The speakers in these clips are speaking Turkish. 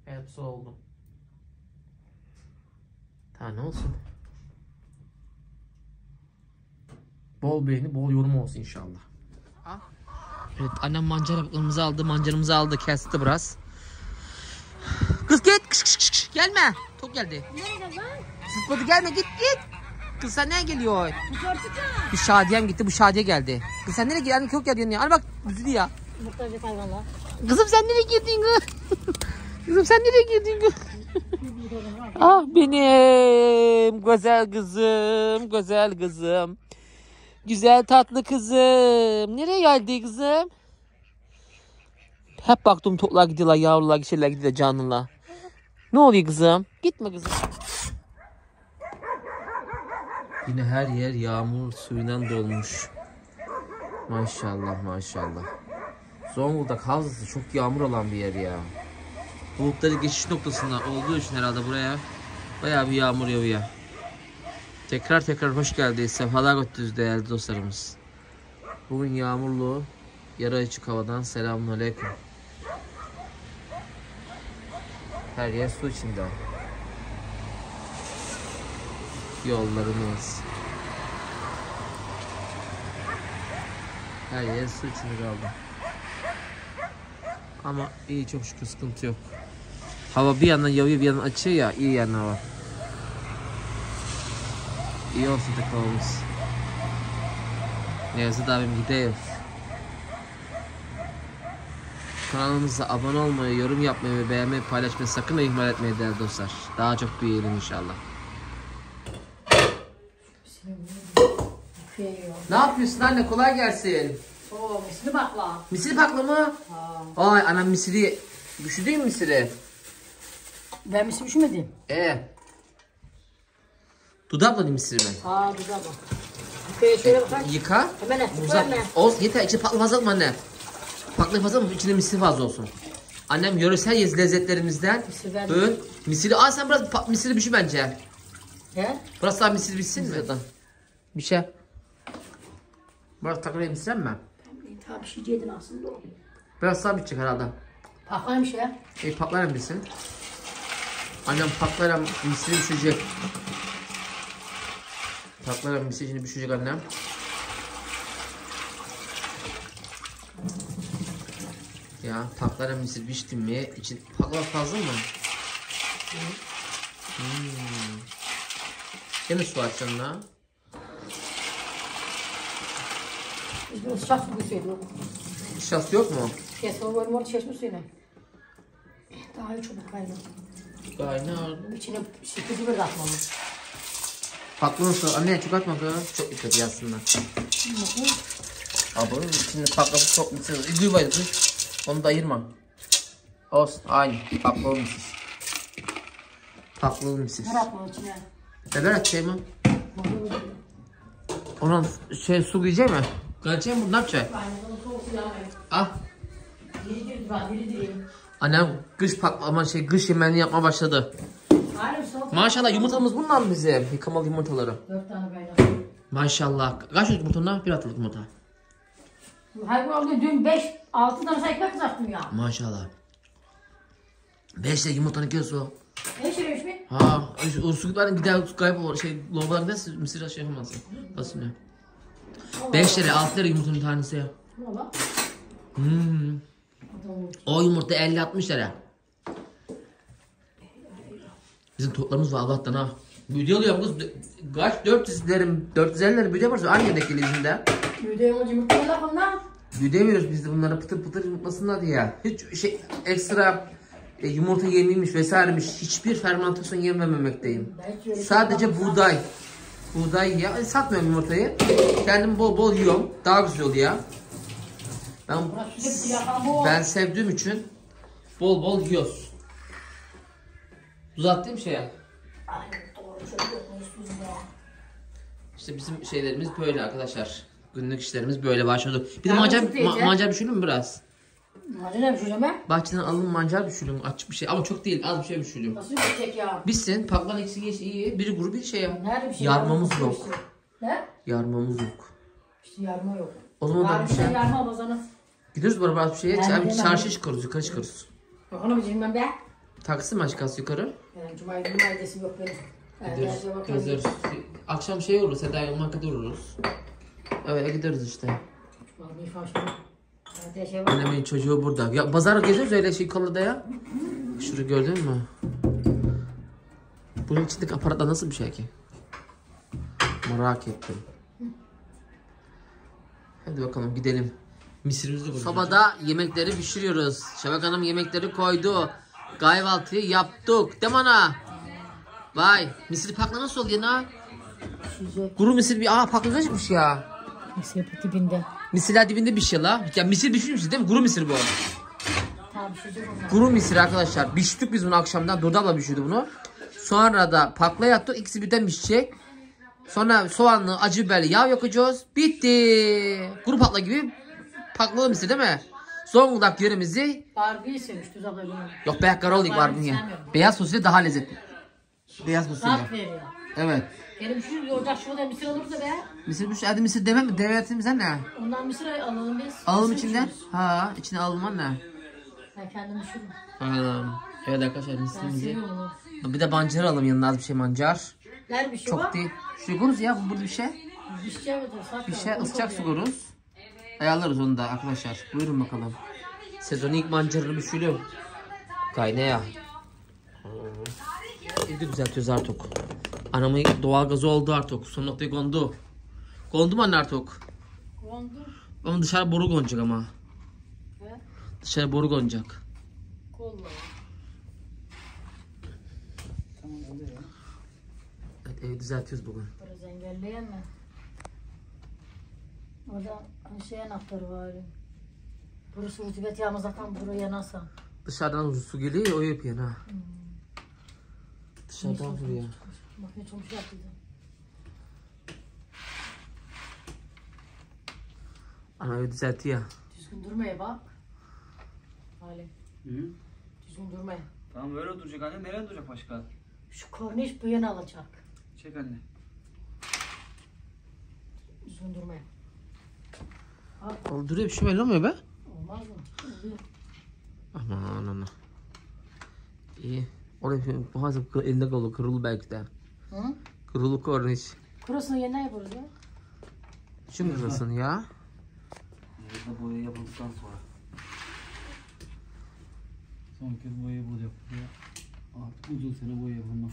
Hepsi oldu. Tane olsun. Bol beğeni, bol yorum olsun inşallah. Evet, annem mancarımızı aldı, kesti biraz. Kız git, kış, gelme. Top geldi. Nerede lan? Zıpladı, gelme, git. Kız sen nereye geliyor? Bir Şadiyem gitti, bu Şadiye geldi. Kız sen nereye gidiyorsun? Çok geliyorsun ya. Hani bak, üzüldü ya. Muhtarcık hayvanlar. Kızım sen nereye girdin kız? Kızım sen nereye girdin kız? Ah benim güzel kızım, güzel kızım. Güzel tatlı kızım. Nereye geldi kızım? Hep baktım toplar gidiyorlar, yavrular, şeyler gidiyorlar canlılar. Ne oluyor kızım? Gitme kızım. Yine her yer yağmur suyundan dolmuş. Maşallah maşallah. Zonguldak havzası çok yağmur olan bir yer ya. Bulutları geçiş noktasında olduğu için herhalde buraya bayağı bir yağmur yağıyor. Tekrar hoş geldiniz. Sefalar götürdünüz değerli dostlarımız. Bugün yağmurlu, yarı açık havadan selamünaleyküm. Her yer su içinde. Yollarımız. Her yer su içinde kaldı. Ama iyi, çok şükür sıkıntı yok. Hava bir yandan yağıyor, bir yandan açıyor ya, iyi yani hava. İyi olsun tek havamız. Nevzat abim gidiyor. Kanalımıza abone olmayı, yorum yapmayı ve beğenmeyi, paylaşmayı sakın ihmal etmeyin değerli dostlar. Daha çok büyüyelim inşallah. Ne yapıyorsun anne? Kolay gelsin. Oo, misli bakla. Misir bakla mı? Ha. Ay anam misiri. Güçlü değil mi misiri? Ben misli üşümedim. Dudakla değil misiri ben. Ha, güzel bak. Şöyle bakar. Yıka. Hemen Uzat. Olsun yeter. İçine patlı fazla mı anne? Patlı fazla mı? İçine misir fazla olsun. Annem yöresel lezzetlerimizden. Böyle misiri. Aa sen biraz misiri pişir bence. He? Biraz daha misiri pişsin mi? Bir şey. Biraz takviye misir mi? Tabii bir şey yedin aslında o. Biraz daha bitecek herhalde. Paklaymış ya. Patlayan bilsin. Annem patlayan misiri pişirecek. Patlayan misiri şimdi pişirecek annem. Ya patlayan misir pişti mi? İçin patlak fazla mı? Gene su açsın la. Sıcak su koysaydı. Şans yok mu? Kesin var çeşme suyla. Daha iyi çabuk kaynar. Kaynar. İçine sıkıcı bir katmalı. Patlayan su. Anne çok atma kız. Çok dikkat yazsınlar. Abi içinde patladı çok misir. Duymaydı kız. Onu da ayırma. Olsun aynı. Patlalı misir. Patlalı misir. Her atma içine. Neler atacağım mı? Onun su giyecek mi? Giyecek mi? Ne yapacak? Ah. Annem kış patlama kış yemeğini yapmaya başladı. Maşallah yumurtamız bundan mı bizim? Yıkamalı yumurtaları. 4 tane kaynar. Maşallah. Kaç yumurtanın? Bir atılık yumurta. Hayır oldu dün 5-6 tane ekmek kızarttım ya. Maşallah. 5 de yumurtanın kilosu. Ne şirinmiş mi? Ha, o su gider kaybol lavaboya giderse mısır şey yapamazsın. Nasıl ne? 5 lira 6 lira yumurtanın tanesi ya. Valla. O yumurta 50-60 lira. Bizim toplarımız var Allah'tan ha. Video alıyorum kız. Kaç 450 lira video varsa aynı yerdeki bizimde. Yüdeyim o yumurtalar bunlar. Yüdemiyoruz biz de bunlara pıtır pıtır yumurtlasınlar diye. Hiç ekstra yumurta yemiymiş vesairemiş. Hiçbir fermentasyon yemememekteyim. Sadece buğday. Buğday ya. Satmıyorum yumurtayı. Kendim bol bol yiyorum. Daha güzel oluyor. Ben sevdiğim için bol bol yiyoruz. Uzattığım şeye. İşte bizim şeylerimiz böyle arkadaşlar. Günlük işlerimiz böyle başladı. Bir de mancar pişirelim mi biraz? Mancar ne pişireceğim ben? Bahçeden alın mancar pişirelim açık bir şey ama çok değil az bir şey pişirelim. Nasıl pişecek ya? Bitsin patlan ikisi geç iyi. Biri kuru bir şey ya. Nerede bir şey? Yarmamız yok. Ne? Yarmamız yok. İşte yarma yok. O zaman da bir şey. Yarma abazanı. Gidiyoruz bana bir şeye çarşı çıkarız yukarı çıkarız. Yok onu bilmem ben. Taksi mi aşkası yukarı? Yani Cuma günü ailesi yok benim. Gideriz. Akşam şey olur, Seda'yla markete uğrarız. Öyle gideriz işte. Annemin çocuğu burada. Ya pazar geziyoruz öyle şey konuda ya. Şurayı gördün mü? Bunun içindeki aparatlar nasıl bir şey ki? Merak ettim. Hadi bakalım gidelim. Misirimizi koyacağız. Sobada yemekleri pişiriyoruz. Şevak Hanım yemekleri koydu. Kahvaltıyı yaptık. Değil mi ana? Vay. Misir pakla nasıl oluyor ana? Kuru misir bir paklanacakmış ya. Misir dibinde. Misirler dibinde bir şey la. Ya misir pişirmişsiniz değil mi? Kuru misir bu. Tamam Kuru misir arkadaşlar. Piştik biz bunu akşamdan. Durdabla pişirdi bunu. Sonra da pakla yaptık. İkisi birden pişecek. Sonra soğanlı, acı biberli yağ yakacağız. Bitti. Kuru patla gibi paklalı misir değil mi? Zonguldak yöremizi. Barbie'yi sevmiş Tuz abla bunu. Yok be karolik barbunya. Beyaz fasulye daha lezzetli. Beyaz fasulye. Tat veriyor. Evet. Benim şu yolda şurada misir olursa be. Misir demek mi? Devletimize ne? Ondan misir alalım biz. Alalım Misir içinden. pişiririz. Ha, içine alalım ne? Ben kendim pişiririm. Evet arkadaşlar Ben misirimizi. seviyorum onu. Bir de mancar alalım yanına az bir şey mancar. Nerede bir şey Çok var? değil. Şuraya koyarız ya burada bir şey. Bir şey var. Bir şey ısıtacak su koyarız. Ayarlarız onu da arkadaşlar. Buyurun bakalım. Sezonun ilk mancarını pişiriyorum. Kaynaya. Evde düzeltiyoruz artık. Anamın doğalgazı oldu artık. Son noktaya kondu. Kondu mu anne artık? Kondu. Ama dışarı boru konacak ama. He? Dışarı boru konacak. Kolla. Evet evi düzeltiyoruz bugün. Biraz engelleyen mi? Orada şey anahtarı var. Burası rutubet yağmaz akan buraya nasıl? Dışarıdan su geliyor ya o yapıyor ha. Dışarıdan vuruyor. Makine çamaşır yaptıydı. Ana evi düzeltiyor. Düzgün durmaya bak. Halim. Hı? Düzgün durmaya. Tamam böyle duracak anne. Nereye duracak başka? Şu korniş bu yana alacak. Çek anne. Düzgün durmaya. Duruyor bir şey belli olmuyor be. Olmaz mı? Oluyor. Aman ana. İyi. Oraya bazen elinde kalıyor kırılı belki de. Hı? Kırılı korniş. Kurasını yeniden yaparız ya. Şimdi kırılsın ya. Burada boya yapıldıktan sonra. Son kez boya yapılıyor. Artık uzun sene boya yapılmaz.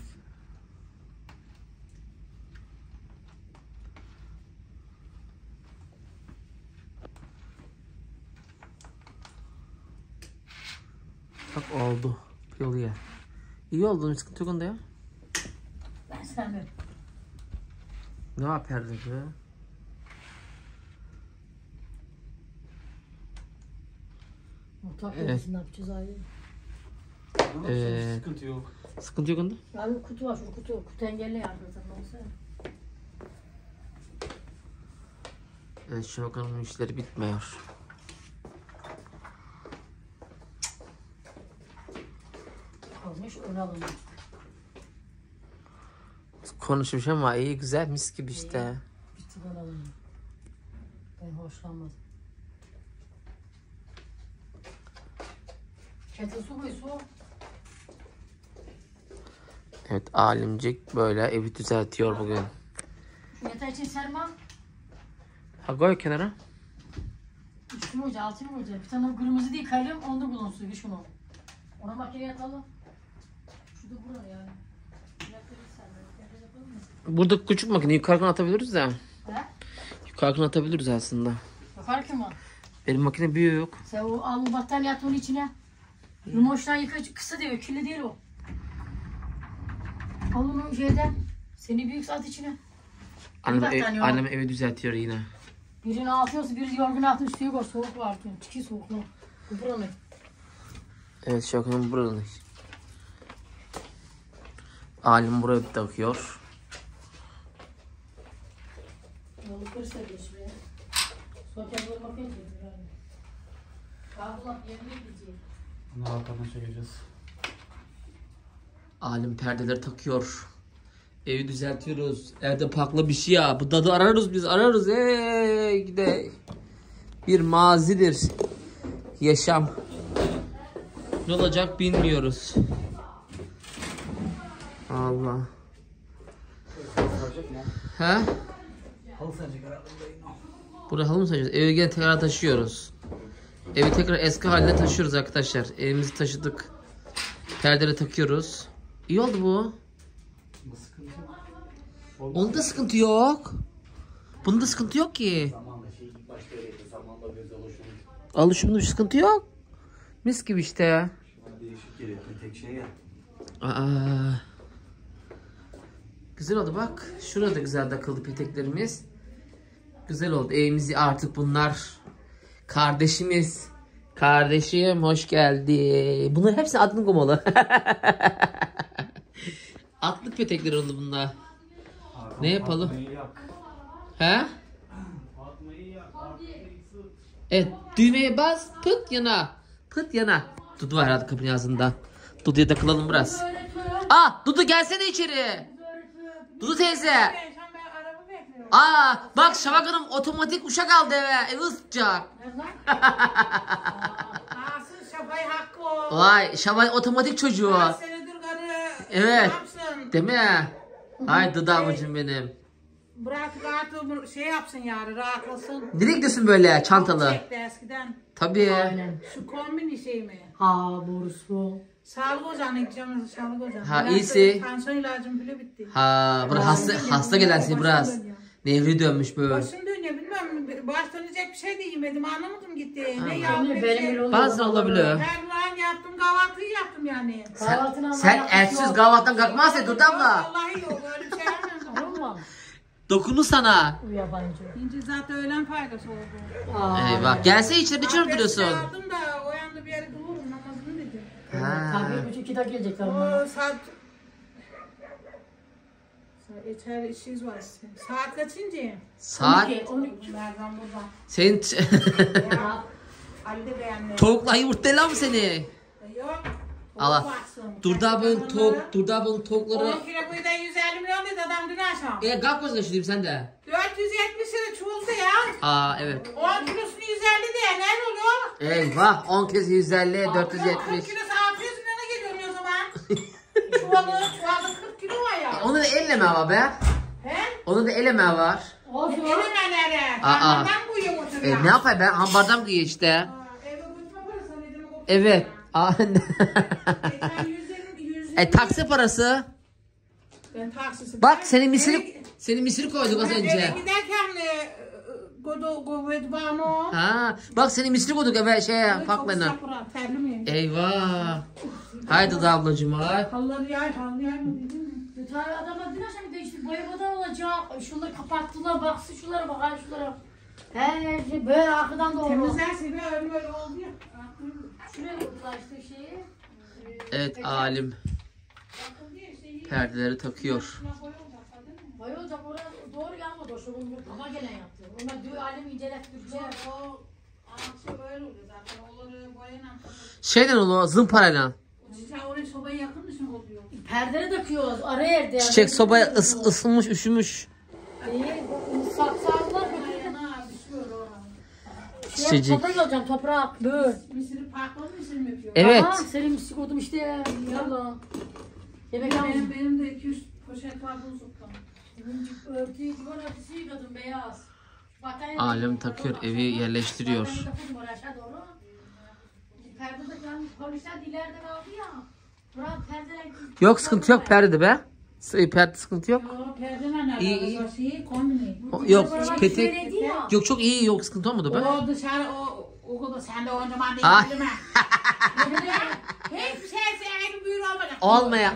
Bak oldu. Yoluya. İyi oldu. Sıkıntı yok onda ya. Ben sevmiyorum. Ne yapardı be? Mutfak Evet. ne yapacağız ayrı? Sıkıntı yok. Sıkıntı yok onda. Ya bir kutu var şurada kutu. Kutu engelle yardım olsa. Evet şu bakalım işleri bitmiyor. Olmuş öne alınmış. Konuşmuş ama iyi güzel mis gibi işte. Bir tık öne alınmış. Ben hoşlanmadım. Kettle su koy su. Evet alimcik böyle evi düzeltiyor bugün. Şu yatağı için serma. Ha koy kenara. 3 gün hoca 6 gün hoca. Bir tane kırmızı değil kalem onda bulunsun 3 gün o. Ona makineye atalım. Şurada burada yani. Burada küçük makine yukarıdan atabiliriz de. He? Yukarıdan atabiliriz aslında. Bakar ki mi? Benim makine büyük. Sen o al bu battaniye at onun içine. Yumoştan yıka kısa diyor kirli değil o. Al onu şeyden. Seni büyük saat içine. Annem evi düzeltiyor yine. Birini altıyorsa biri yorgun altın üstüye koy soğuk var diyor. Çıkıyor soğuklu. Bu buranı. Evet şakanın buranın. Alim buraya takıyor. Yolu kırsa geçmeye. Soğukken böyle bakıyor ki. Kahvaltı yerine gidecek. Bunu arkadan çekeceğiz. Alim perdeleri takıyor. Evi düzeltiyoruz. Evde pakla bir şey ya. Bu dadı ararız biz ararız. Gide. Bir mazidir. Yaşam. Ne olacak bilmiyoruz. Allah. He? Halı saracak herhalde. Buraya halı mı sayacağız? Evi gene tekrar taşıyoruz. Evi tekrar eski haline taşıyoruz arkadaşlar. Evimizi taşıdık. Perdeleri takıyoruz. İyi oldu bu. Onda sıkıntı yok. Bunda sıkıntı yok ki. Alışımda bir sıkıntı yok. Mis gibi işte. Aa. Güzel oldu bak. Şurada güzel takıldı peteklerimiz. Güzel oldu. Evimizi artık bunlar kardeşimiz. Kardeşim hoş geldi. Bunların hepsi adını koymalı. Atlık petekler oldu bunlar. Ne yapalım? He? Evet, düğmeye bas, pıt yana. Pıt yana. Dudu var herhalde kapının ağzında. Dudu'ya takılalım biraz. Dudu gelsene içeri. Dudu teyze. Bak Şafak Hanım otomatik uşak aldı eve. Evi ısıtacak. Vay Şafak otomatik çocuğu. Evet. Değil mi? Ay Dudu ablacığım benim. Bırak rahat şey yapsın yani rahatlasın. Nereye gidiyorsun böyle çantalı? Eskiden. Tabii. Şu kombini şey mi? Borusu. Sağlık ocağına gideceğim. Sağlık ocağına. Ha iyisi. Tansiyon ilacım bile bitti. Hasta gelen şey biraz. Nevri dönmüş böyle. Başım dönüyor bilmem. Baş dönecek bir şey de yemedim anlamadım gitti. Ne Benim yaptım? Bazen olabiliyor. Her yaptım kahvaltıyı yaptım yani. Sen ersiz kahvaltıdan kalkmazsın Dudu abla. Vallahi yok öyle bir şey yapmadım. Dokunu sana. Yabancı. İnci zaten öğlen faydası oldu. Eyvah. Gelse içeri duruyorsun. Aldım da o yanda bir yere dururum namazını dedim. Tabii 1,5-2'de gelecekler. O saat içeri işiniz var sizin. Saat kaçıncı? Saat. 12. Nereden buradan? Senin Ali de beğendi. tavukla yumurtlayla mı seni? Yok. Allah. Durdabın tavukları. 10 kilo bu da 150 milyon dedi adam dün akşam. Kalk gözüne şurayım sen de. 470 lira çuldu ya. Evet. 10 kilosunu 150 diye ne oluyor? Eyvah 10 kez 150 40 470. kilosu 600 milyona geliyor o zaman. Çuvalda 40 kilo var ya. Onun da elleme var be. He? Onun da eleme var. Elemelere. Kanından bu yumurtaya. Ne yapayım ben hambardan kıyıyor işte. Eve götürme parası ne demek o? Evet. Geçen 120. Taksi parası. Ben taksisi. Bak senin misiri koyduk az Eve önce. giderken Godbano. Bak senin misiri koyduk eve pakmana. Terli mi? Eyvah. Haydi da ablacığım hay. Halları yay mı dedin mi? Bir tane adamla dün akşam değişti. Boyamadan olacak. Şunları kapattılar. Baksın şunlara bak. Şunlara. Her şey böyle arkadan doğru. Temizlerse bir öyle oldu ya. Şuraya vurdular işte şeyi. Evet alim. Perdeleri takıyor. Boy olacak oraya doğru yanmadı o şunun ama gene yaptı. Onlar diyor alem incelettireceğim. O ağaçı böyle oluyor zaten. Onları boyayla. Şeyden oluyor zımparayla. Sen oraya sobaya yakın mısın oluyor? Perdere takıyoruz. Ara yerde. Çiçek sobaya ısınmış üşümüş. İyi. Saksağlar mı? Ayağına düşüyor oraya. Çiçecik. Toprak alacağım toprak. Böyle. Misiri parklı misir mi yapıyor? Evet. Aha, senin misik oldum işte. Yallah. Yemek aldım. Benim de 2-3 poşet var buzlukta. Örtüyü, duvar örtüsü yıkadım beyaz. Alem takıyor, evi yerleştiriyor. Aşağı doğru. Perde de yani polisler ileride kaldı ya. Burak perdeler... Yok sıkıntı yok perde be. Perde sıkıntı yok. Perdene nerede? İyi. Şeyi kombini. Yok petek. Yok çok iyi yok sıkıntı olmadı be. O dışarı o kadar sen de o zaman Ah. değil mi? Hiçbir şey senin büyür olmayacak. Olmaya.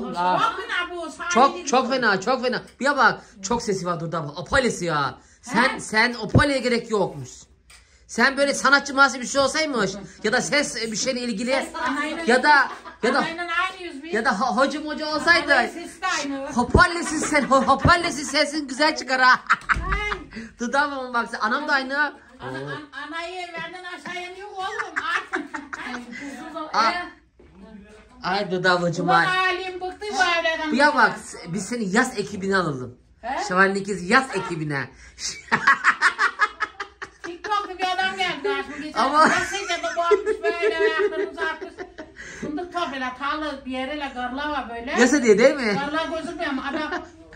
Çok fena bu. Çok fena. Bir bak çok sesi var Durda abla. Opalesi ya. Sen Opal'e gerek yokmuş. Sen böyle sanatçı mahsi bir şey olsaymış ya da ses bir şeyle ilgili ya da Aynen aynıyız biz. ya da hocam hoca olsaydı. Sesi de aynı. Hoparlesin sen. Hoparlesin sesin güzel çıkar ha. Durda abla bak anam da aynı. Anayı benden aşağıya yok oğlum. Ay Durda ablacığım Ulan ay. halim bıktı bu evlerden. Ya bak biz seni yaz ekibine alalım. Şevval'in ikiz yaz ekibine. TikTok'ta bir adam geldi karşıma geçen. Ama- Nasıl da bu atmış böyle ayaklarını uzatmış. Fındık topuyla tarla bir yereyle garla var böyle. Yasa diye değil mi? Garla gözükmüyor mu? Adam.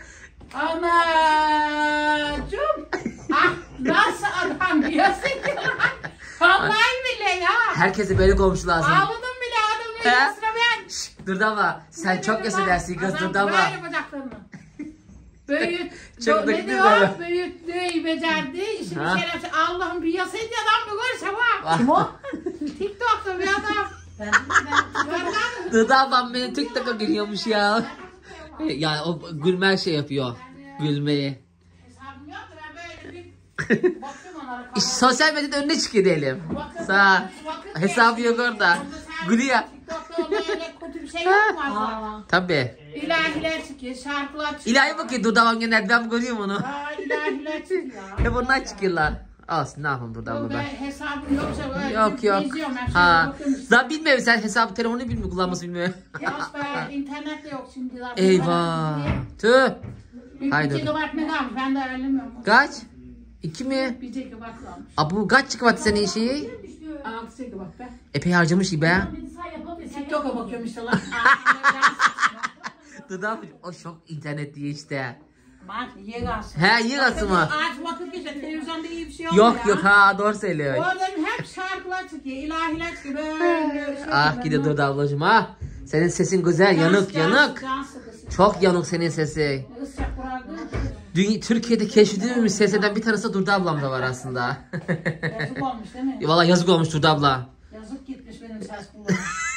Anacığım. Ah nasıl adam yasın ki lan. Vallahi bile ya. Herkese böyle komşu lazım. Ağladım bile adamın He? yasına ben. Dur ama sen çok yasa dersin kız dur ama. Böyle bacaklarını. Büyüt. Çok da Ne gidiyor diyor? böyle. Büyüttüğü becerdi. İşte Ha. bir şeyler. Allah'ım bir yasaydı adam bir görse bak. Kim o? TikTok'ta bir adam. Ben Dur ablam beni TikTok'a geliyormuş ya. Yani o gülme şey yapıyor. Gülmeyi. Hesabım yok da ben böyle bir bakıyorum onlara. İşte sosyal medyada önüne çıkıyor diyelim. Sağ. Hesabı yok orada. Gülüyor. TikTok'ta öyle kötü bir şey yok mu acaba? Tabii. İlahiler çıkıyor, şarkılar çıkıyor. İlahi bakıyor dur devam gene ben görüyorum onu. Aa, ilahiler çıkıyor. Hep onlar çıkıyorlar. Olsun ne yapalım dur abla ben. Ben hesabım yoksa böyle Yok yok. geziyorum, her şeye Ha. bakıyorum işte. Daha bilmiyorum sen hesabı telefonu bilmiyor kullanması bilmiyor. Yok be, internet de yok şimdi. zaten. Eyvah. Tüh. Bir Haydi. gigabayt mı kalmış? Ben de öğrenemiyorum. Kaç? 2 mi? Bir gigabayt kalmış. Abu kaç çıkmadı senin şeyi? 6 gigabayt be. Epey harcamış gibi ha. TikTok'a bakıyorum işte lan. Dudağı o şok internet diye işte. Bak ye gaz. He iyi nasıl mı? Aç vakit geçer. Televizyonda iyi bir şey yok Yok ya. yok ha doğru söylüyor. Oradan hep şarkılar çıkıyor. İlahiler çıkıyor. Böyle şey Ah gide dur ablacığım ha. Senin sesin güzel yanık yanık. Can sıkısı. Çok yanık senin sesi. Isıcak bıraktı. Türkiye'de keşfedilmemiş seslerden bir tanesi de Durda ablam da var aslında. Yazık olmuş değil mi? Valla yazık olmuş Durda abla. Yazık gitmiş benim ses kulağım.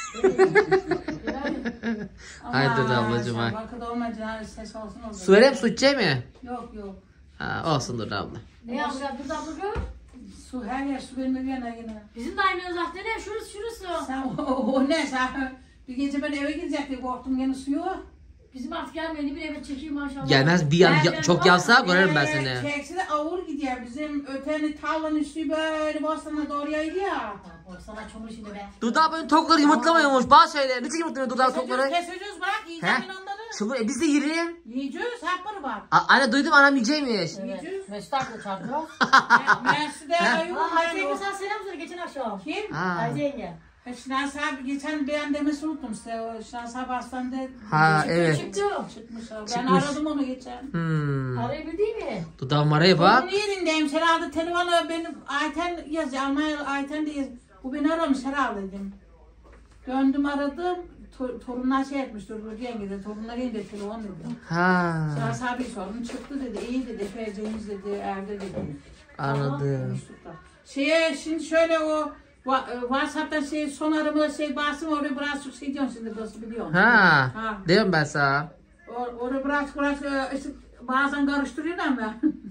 Haydi Durda ablacığım ha. Vakıda olmayınca ses olsun oldu. Su vereyim su içeceğim mi? Yok yok. Ha, olsun Durda abla. Ne yapacağız burada bugün? Su her yer su benim yine. Bizim de aynı uzakta ne? Şurası. Sen o ne sen? Bir gece ben eve gidecektim korktum gene suyu. Bizim artık gelmedi bir eve çekeyim maşallah. Gelmez bir çok yavsa görerim ben seni. Çekse de avur gidiyor. Bizim öteni tarlanın üstü böyle Bostan'a doğru yaydı ya. Sana çamur şimdi be. Durda ablanın tavukları yumurtlamıyormuş. Bana söyle. Niçin yumurtlamıyor Durda abla tavukları? Keseceğiz bırak yiyeceğim He? ben onları. Şimdi biz de yiyelim. Yiyeceğiz hep var. Anne duydum anam yiyecekmiş. Evet. Mesut Aklı çarptı. Mersi de ayıp. Ayşe yenge sana selam söyle geçen akşam. Kim? Ha. Ayşe yenge. Şinan abi geçen ben demesi unuttum size. O Şinan abi hastanede Ha evet. Çıktı. çıkmış. Ben Çıkmış. aradım onu geçen. Arayabildi mi? Dudağım araya bak. Bunun yerindeyim. Herhalde telefonu benim Ayten yazıyor. Almanya Ayten de yazıyor. Bu beni aramış herhalde dedim. Döndüm aradım. Torunlar şey etmiş. Dur yenge de torunlar yenge telefon dedi. Ha. Şinan abi sordum. Çıktı dedi. İyi dedi. Feyce'miz dedi. Evde dedi. Anladım. Konuştuk da. Şimdi şöyle o WhatsApp'ta son aramada bastım oraya biraz çok diyorsun şimdi nasıl biliyorsun. Ha. Ha. Diyorum ben sana. Oraya biraz işte bazen karıştırıyor ama.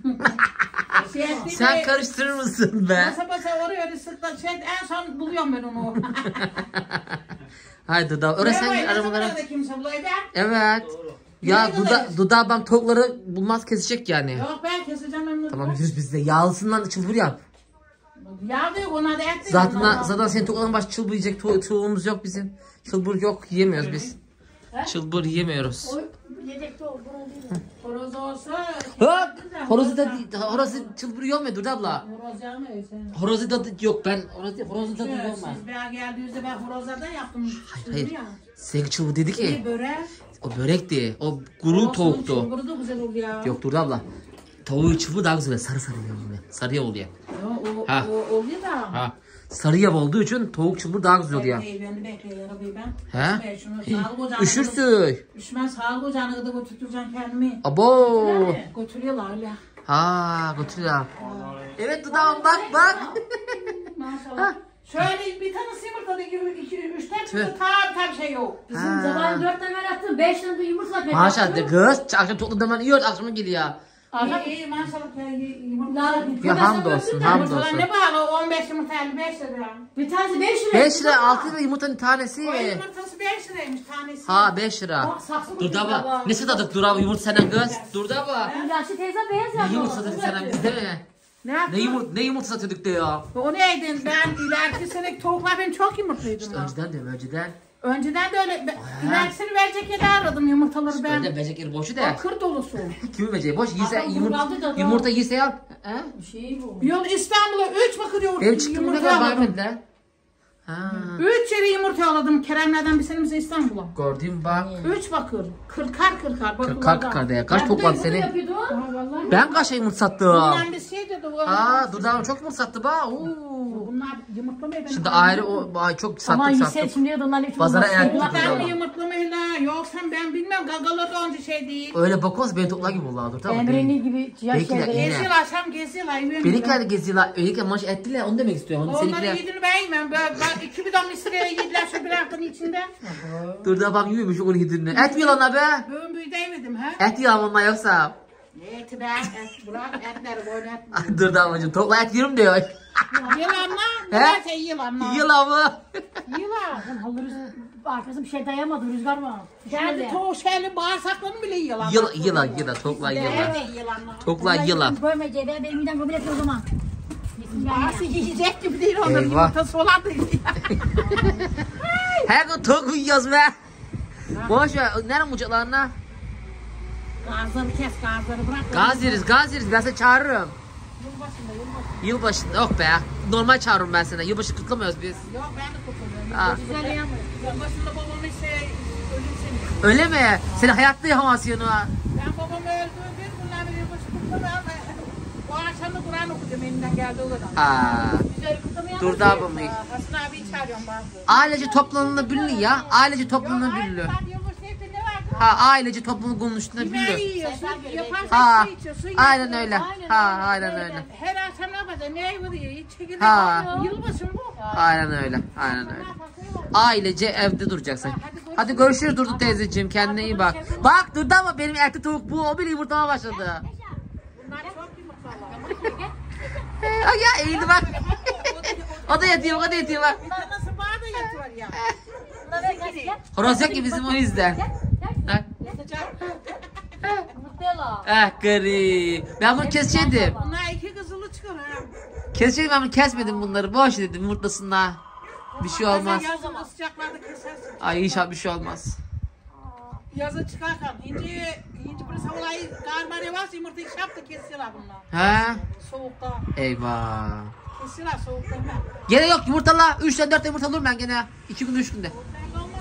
Sen karıştırır mısın be? Basa oraya öyle sıkla en son buluyorum ben onu. Haydi Duda. Oraya sen Ne aramalara. zaman da kimse buluyor ben. Evet. Ya Nereye Duda, gidiyoruz? Duda ablam tavukları bulmaz kesecek yani. Yok ben keseceğim onu. Tamam yürü biz de yağlısından çılbır yap. Yağ da yok ona da et de yok. Zaten senin tavukların baş çılbır yiyecek tavuğumuz yok bizim. Çılbır yok yiyemiyoruz biz. Çılbır yiyemiyoruz. O yedekte o burun değil mi? Horoz olsa. Hop! Horozu çılbır yiyor mu Duda abla? Horoz yağmıyor sen. Horozu da yok ben horozu da yiyorum ben. Siz ben geldiğinizde ben horozlardan yaptım. Hayır. Ya. Sen çılbır dedi ki. İyi börek. O börekti. O guru tavuktu. Çılbırı da güzel oluyor ya. Yok Duda abla. Tavuğu çılbır daha güzel. Sarı oluyor. Sarıya oluyor. Ha. O oluyor da. Ha. Sarı yav olduğu için tavuk çılbır daha güzel oluyor. Beni bekle arabayı ben. He? Ben şunu sağlık ocağına. Üşürsün. Üşümez sağlık ocağına kadar götürteceğim kendimi. Abo. Götürüyorlar öyle. Ha götürüyor. Evet dudağım bak. Maşallah. Şöyle bir tane yumurta da gibi 2-3 tane Tüh. tam şey yok. Bizim Ha. sabahın 4 tane ben attım. 5 tane de yumurta atmaya Maşallah de kız. Akşam topladım ben yiyor akşama geliyor. İyi maşallah ya yumurta. Ya hamdolsun Yumurtalar hamdolsun. ne pahalı? 15 yumurta 55 lira. Bir tanesi 5 lira. 5 lira 6 lira yumurtanın tanesi. O yumurtası 5 liraymış tanesi. Ha 5 lira. Bak, saksı Dur da koyuyorlar. bak. Ne satadık dur abi yumurta senden kız. Dur da bak. Yaşlı teyze beyaz Ne yaptı. yumurta satıyorduk senden biz değil mi? Ne yumurta satıyorduk de ya. O neydi? Ben ileriki sene tavuklar ben çok yumurtluyordum. İşte önceden diyorum önceden. Önceden de öyle. İleriki sene verecek yeri aradım yumurtaları ben. Önceden becek yeri boşu de. Kır dolusu. Kimi becek boş yiyse Adam yumurta kurbandı da yumurta yiyse al. He? Bir şey bu. Yol İstanbul'a 3 bakır Benim çıktığımda kadar baymadılar. Ha. 3 yere yumurta aladım Keremlerden bir senemize İstanbul'a. Gördüm bak. 3 bakır. Kırkar. Kırkar ya. Kaç topladı seni? Vallahi. Ben kaç yumurta sattım? Bundan bir şey dedi. Aa dudağım çok mu sattı ba? Bunlar yumurtlamayı ben Şimdi ayrı o ay çok Aman sattık Yüksel sattık. şimdi ya da onların hepsi Pazara olmaz. erkek Kulak- tutuyor. Ben yumurtlamayla yoksa ben bilmem gagalı da onca şey değil. Öyle bakmaz beni toplar gibi oldu tamam mı? Emre'nin gibi yaş Benimkiler şeyleri. iyi. Geziyorlar akşam geziyorlar. Benimkiler de geziyorlar. Benimkiler maç ettiler onu demek istiyorum. Onu Onları seninkiler. yediğini ben yemem. Ben 2 bidon misireye yediler şu bir haftanın içinde. Dur da bak yumuş onu yediğini. Et mi lan be? Bugün büyüdeymedim ha. Et yiyor ama yoksa. Ne eti be? Et bırak etleri boyun et. Dur da amacım topla et yiyorum diyor. Yılanla. He? Nelerse yılanla. Yılan mı? Yılan. Halı arkası bir şey dayamadı rüzgar var. Kendi toğuş şeyli bağırsaklarını bile yılan. Yılan topla yılan. Nerede yılanla? Topla yılan. Görmeyeceği benim midem kabul etmiyor o zaman. Bağırsı yiyecek gibi değil onların Eyvah. yumurtası olan değil. Her gün tavuk yiyoruz be. Boş ver. Nerede mucaklarına? Gazları kes gazları bırak. Gaz yeriz. Ben seni çağırırım. Yılbaşında yok be. Normal çağırırım ben seni. Yılbaşı kutlamıyoruz biz. Yok ben de kurtuluyorum. Ha. Güzel yapmıyorum. Yılbaşında babam ise ölüm seni. Öyle mi? Seni hayatta yahamasyon ha. Ben babamı öldürdüm. Bunlar bir yılbaşı kutlamıyor. O akşam da Kur'an okudum elimden geldi o kadar. Aa. Güzel kutlamayalım. Dur da abim. Hasan abiyi çağırıyorum bazı. Ailece toplanılabilir ya. Ailece toplanılabilir. Yılbaşı evde ne vardı? Ha ailece toplumun konuşulabilir. Yemeği yiyorsun. Yaparsan Ha. su içiyorsun. Aynen öyle. Ha aynen öyle. Her akşam ne yapacağız? Ne vuruyor? Hiç çekirdek Ha. almıyor. Yılbaşı bu. Aynen öyle. Ailece evde duracaksın. Hadi görüşürüz Durdu teyzeciğim. Kendine iyi bak. Bak Durdu ama benim erkek tavuk bu. O bile yumurtlama başladı. Bunlar çok yumurtalar. Ay ya eğildi bak. O da yatıyor bak. Bir tanesi bana da yatıyor ya. Horoz yok ki bizim o yüzden. Yatacak. Garip. Ben bunu kesecektim. Bunlar 2 kızılı çıkıyor ha. Kesecektim ben bunu kesmedim bunları. Boş dedim yumurtlasınlar. Bir şey olmaz. Yazın sıcaklarda kesersin. Ay inşallah bir şey olmaz. Yazın çıkarken inci bir savlayı galiba varsa yumurtayı şapta kesiyorlar bunlar. He? Soğukta. Eyvah. Kesiyorlar soğukta hemen. Gene yok yumurtala. 3'ten 4 yumurta alırım ben gene. 2 günde 3 günde. Ben olmaz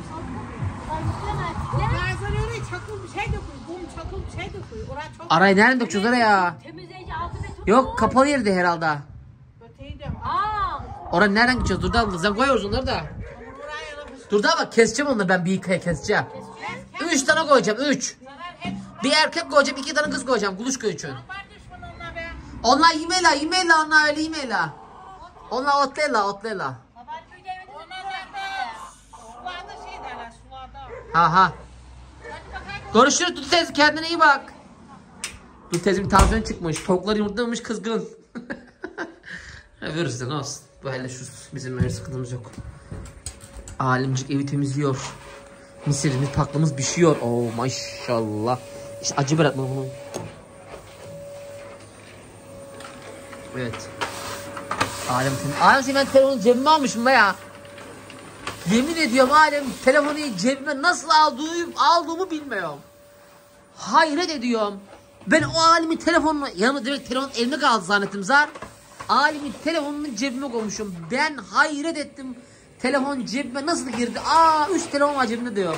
o. Bazen öyle çakıl bir şey de koy. Kum çakıl bir şey de koy. Oraya çok. Arayı nereden dökeceğiz oraya? Temizleyici altı ve tut. Yok kapalı yerde herhalde. Öteyi de. Oraya nereden gideceğiz? Dur da abla sen koyuyoruz onları da. Buraya da Dur da bak keseceğim onları ben bir yıkaya keseceğim. 3 tane koyacağım 3. Bir erkek koyacağım 2 tane kız koyacağım kuluçka için. var düşman onlar be. Onlar yemeyle onlar öyle yemeyle. Onlar otlayla. Onlar da sularda şey derler sularda. Ha. Hadi bakalım. Görüşürüz Dudu teyze kendine iyi bak. Dudu teyzemin tansiyon çıkmış. Tavukları yumurtlamış kızgın. Veririz de ne olsun. Böyle şu bizim öyle sıkıntımız yok. Alimcik evi temizliyor. Mısırımız taklımız pişiyor. Oo maşallah. İşte acı bırakma bunu. Evet. Alem ben telefonu cebime almışım be ya. Yemin ediyorum Alem telefonu cebime nasıl aldığımı bilmiyorum. Hayret ediyorum. Ben o Alem'in telefonunu yanıma demek telefon elimde kaldı zannettim zar. Alem'in telefonunu cebime koymuşum. Ben hayret ettim. Telefon cebime nasıl girdi? 3 telefon var cebimde diyor.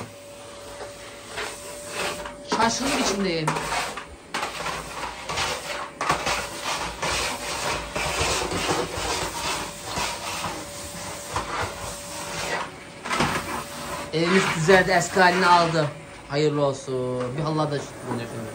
Şaşkınlık içindeyim. Evimiz düzeldi, eski halini aldı. Hayırlı olsun. Bir Allah da şükür bunu efendim.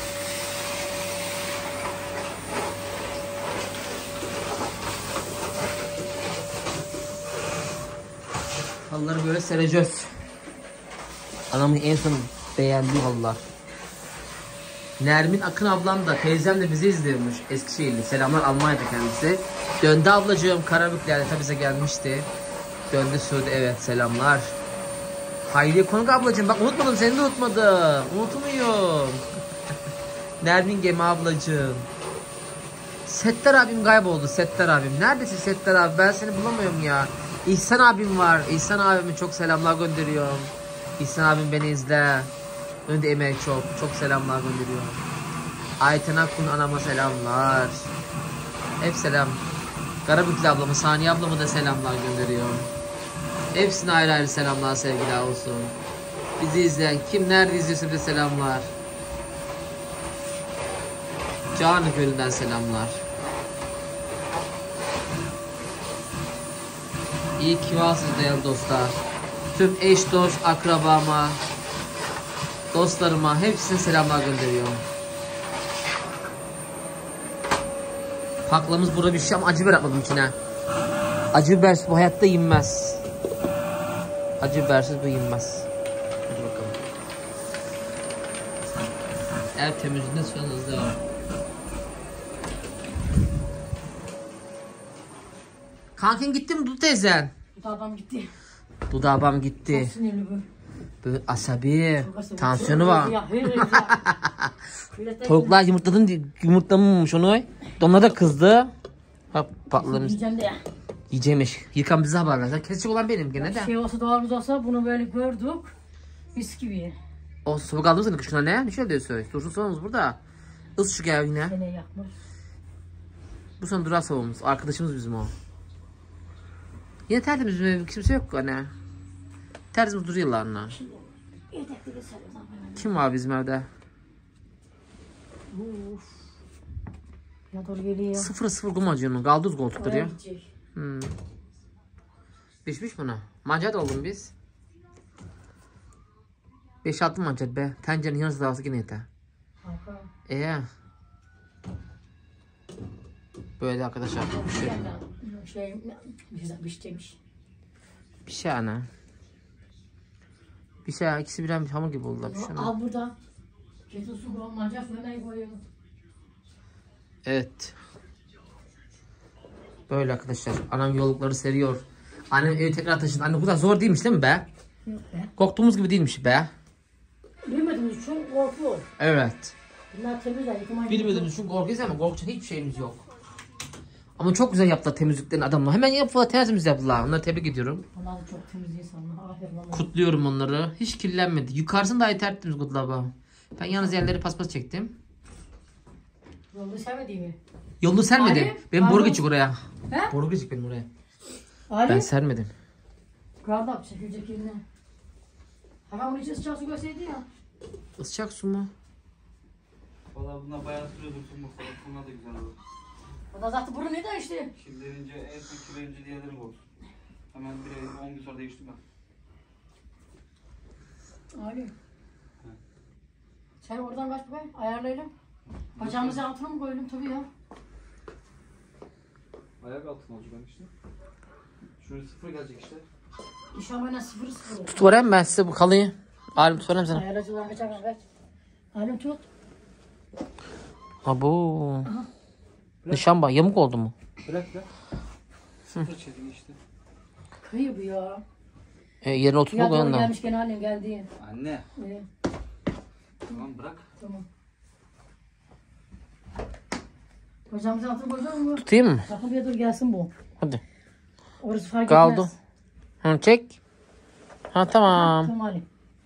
Halıları böyle sereceğiz. Anamın en son beğendiği halılar. Nermin Akın ablam da teyzem de bizi izliyormuş Eskişehirli. Selamlar Almanya'da kendisi. Döndü ablacığım Karabükler'de tabi bize gelmişti. Döndü Suudi evet selamlar. Hayriye Konuk ablacığım bak unutmadım seni de unutmadım. Unutmuyorum. Nermin Gemi ablacığım. Settar abim kayboldu Settar abim. Neredesin Settar abi ben seni bulamıyorum ya. İhsan abim var. İhsan abime çok selamlar gönderiyorum. İhsan abim beni izle. Önde emeği çok. Çok selamlar gönderiyorum. Ayten Akun anama selamlar. Hep selam. Karabük'lü ablamı, Saniye ablamı da selamlar gönderiyorum. Hepsine ayrı ayrı selamlar, sevgiler olsun. Bizi izleyen kim nerede izliyorsa bize selamlar. Canı Gölü'nden selamlar. İyi ki varsınız değerli dostlar. Tüm eş dost akrabama, dostlarıma hepsine selamlar gönderiyorum. Paklamız burada bir şey ama acı biber atmadım içine. Acı bibersiz bu hayatta yenmez. Acı bibersiz bu yenmez. Hadi bakalım. Ev temizliğinde sonunuzda var. Kankin gitti mi Dudu teyzen? Bu adam gitti. Dudu abam gitti. Çok sinirli bu. Böyle asabi. Çok asabi. Tansiyonu Çok var. ya, hayır, ya. Tavuklar yumurtlamamış onu. Onlar da kızdı. Ha patlamış. Yiyeceğim de ya. Yiyeceğimiş. Yıkan bize haberler. Kesecek olan benim gene de. Şey olsa doğalımız olsa bunu böyle gördük. Mis gibi. O soğuk aldınız mı kışına ne? Ne şöyle diyorsun? Dursun sonumuz burada. Is şu gel yine. Gene yakmış. Bu son durak savunumuz. Arkadaşımız bizim o. Yine tertemiz bizim ev. Kimse yok hani. Tertemiz duruyorlar onunla. Yedekli bir sarıdan böyle. Kim var bizim evde? Uf. Ya doğru geliyor. 0-0 gumacının. Kaldız koltukları Oraya ya. gidecek. Pişmiş buna. Mancat oldum biz. 5-6 mancat be. Tencerenin yarısı daha olsa yine yeter. Harika. Böyle arkadaşlar. Bir şeymiş. Bir şey ana. Bir şey ikisi birer bir hamur gibi oldular. Bir şey ana. Al burada. Kesin su koymayacak. Hemen koyalım. Evet. Böyle arkadaşlar. Anam yollukları seriyor. Annem evi tekrar taşıdı. Anne bu kadar zor değilmiş değil mi be? Yok be. Korktuğumuz gibi değilmiş be. Bilmediğimiz için korkuyor. Evet. Bunlar temizler. Yıkamayı Bilmediğimiz için korkuyoruz ama korkacak hiçbir şeyimiz yok. Ama çok güzel yaptılar temizliklerini adamlar. Hemen yaptılar, tertemiz yaptılar. Onları tebrik ediyorum. Onlar da çok temiz insanlar. Aferin onlara. Kutluyorum onları. Hiç kirlenmedi. Yukarısını dahi tertemiz kutladı. Ben yalnız yerleri paspas çektim. Yolda sevmediği mi? Yolunu sermedim. Ali, Benim boru pardon. geçik oraya. He? Boru geçik benim oraya. Ali. Ben sermedim. Kral çekilecek yerine. Hemen onun için sıcak su görseydi ya. Isıcak su mu? Valla bunlar bayağı sürüyor dursun bu falan. Bunlar da güzel olur. O da zaten burun ne de işte. Şimdi önce en son kilo önce diğerleri olsun. Hemen bir ay 10 gün sonra değiştim ben. Ali. Sen oradan kaç bakayım ayarlayalım. Bacağımızı altına mı koyalım tabii ya. Ayak altına olacak işte. Şuraya 0 gelecek işte. İşamayla 0-0. Tut vereyim ben size bu kalıyı. Alim tut vereyim sana. Ayarlayacağız kaçar kaç. Alim tut. Abo. Nişan bak yamuk oldu mu? Bırak bırak. 0 çekin işte. Kıyı bu ya. Yerine Ya oturma doğru koyandan. gelmişken annem geldi. Anne. Evet. Tamam bırak. Tamam. Bacağımızı altına koyacak mı? Tutayım mı? Sakın bir dur gelsin bu. Hadi. Orası fark Kaldı. etmez. Hı, çek. Ha tamam. Tamam Ali.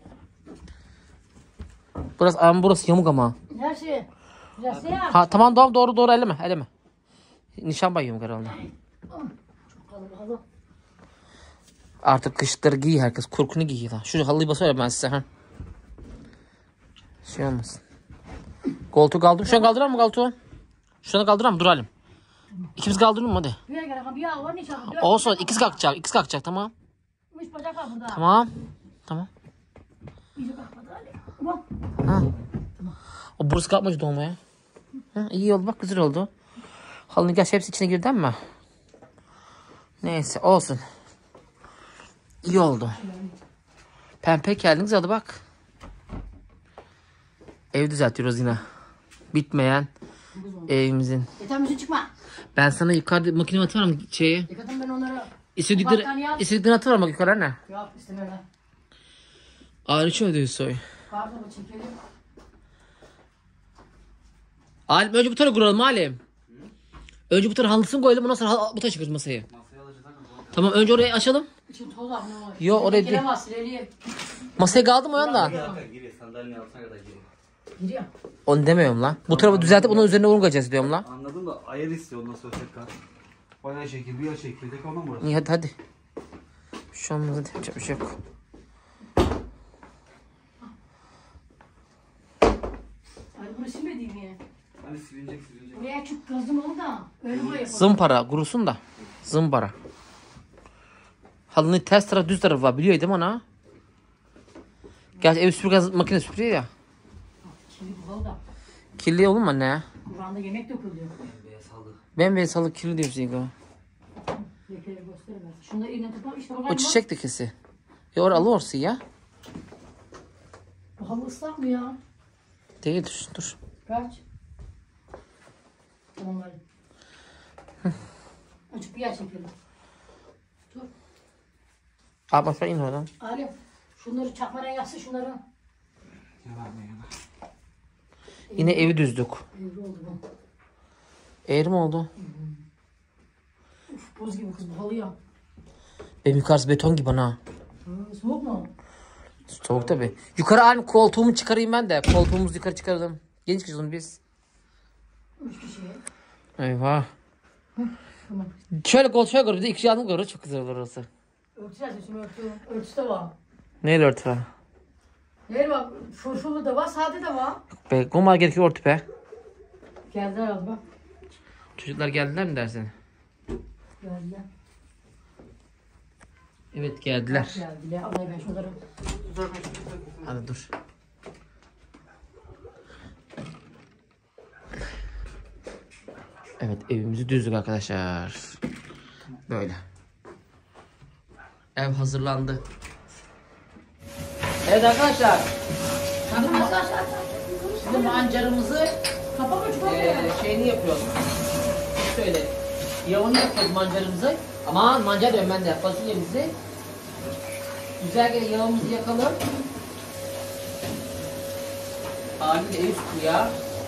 Burası yamuk ama. Her şey. Biraz ya. Ha tamam doğru eleme. Nişan bak yamuk herhalde. Çok kalın halı. Artık kışları giy herkes. Kurkunu giyiyor. Şu halıyı basıyorum ben size. Ha. Şey olmasın. Koltuğu kaldır. Şunu kaldırar mı koltuğu? Şunu kaldırar mı? Duralım. İkimiz kaldıralım mı hadi. Bir yere bir yağ var nişan. Olsun ikisi kalkacak tamam. Üç bacak var burada. Tamam. İyice kalkmadı Ali. Tamam. Ha. O burası kalkmadı dolmaya. Ha, iyi oldu bak güzel oldu. Halının gerçi hepsi içine girdi ama. Neyse olsun. İyi oldu. Pempe geldiniz hadi bak. Ev düzeltiyoruz yine. Bitmeyen evimizin. Yeter misin çıkma. Ben sana yukarıda makine atarım şeyi. Yıkadım ben onları. İstediklerini atarım bak yukarı anne. Yok istemem. Ağrı ödüyor soy. Pardon çekelim. Alim önce bu tarafa kuralım Alim. Önce bu tarafa halısını koyalım ondan sonra bu tarafa çıkarız masayı. Masaya alacağız zaten. Tamam önce orayı açalım. İçin toz var ne var? Yo, oraya değil. Giremez sireliye. Masaya kaldı mı o yanda? Zaten giriyor. Sandalyenin altına kadar giriyor. Giriyor. Onu demiyorum lan. Bu tarafı düzeltip onun üzerine vurgacağız diyorum lan. Anladım da ayar istiyor ondan sonra tekrar. Bayağı çekil, bir yer çekilecek ondan burası. İyi hadi. Şu an burada yapacak bir şey yok. Ay burası silmediğim ya. Hani silinecek. Buraya çok kazdım onu da. Öyle buraya yapalım. Zımpara kurusun da. Zımpara. Halının ters tarafı düz tarafı var biliyor değil mi ona? Gerçi ev süpürge makine süpürüyor ya. Şimdi bu halı da. Kirli olur mu anne ya? Kur'an'da yemek dökülüyor. Ben ve salık kirli diyorum Zingo. Lekeleri gösteremez. Şunu da eline tutalım. İşte O çiçek lekesi. Ya orada alıyorsun ya. Bu halı ıslak mı ya? Değil dur. Kaç? Tamam hadi. Açık bir yer çekelim. Dur. Abi aşağı in oradan. Alem. Şunları çakmana yapsın şunları. Yalan. Yine evi düzdük. Evli oldu bu. Eğri mi oldu? Uf buz gibi kız bu halı ya. Benim yukarısı beton gibi ana. Soğuk mu? Soğuk tabi. Yukarı aynı koltuğumu çıkarayım ben de. Koltuğumuzu yukarı çıkaralım. Genç kızım biz. 3 kişi. Eyvah. Tamam. Şöyle koltuğa göre bir de iki yanım göre çok güzel olur orası. Örtü yazıyor şimdi örtü. Örtüsü de var. Neyle örtü var? Neyle var? Fırfırlı da var, sade de var. Be, gomar gerekiyor örtü be. Geldiler az bak. Çocuklar geldiler mi dersin? Geldiler. Evet geldiler. Geldiler. Alayım ben şunları. Hadi dur. Evet evimizi düzdük arkadaşlar. Böyle. Ev hazırlandı. Evet arkadaşlar. Şimdi mancarımızı Kapama çok şeyini yapıyoruz. Şöyle. Yağını yapıyoruz mancarımızı. Aman mancar diyorum ben de fasulyemizi. Güzelce yağımızı yakalım. Haliyle ev üstü ya.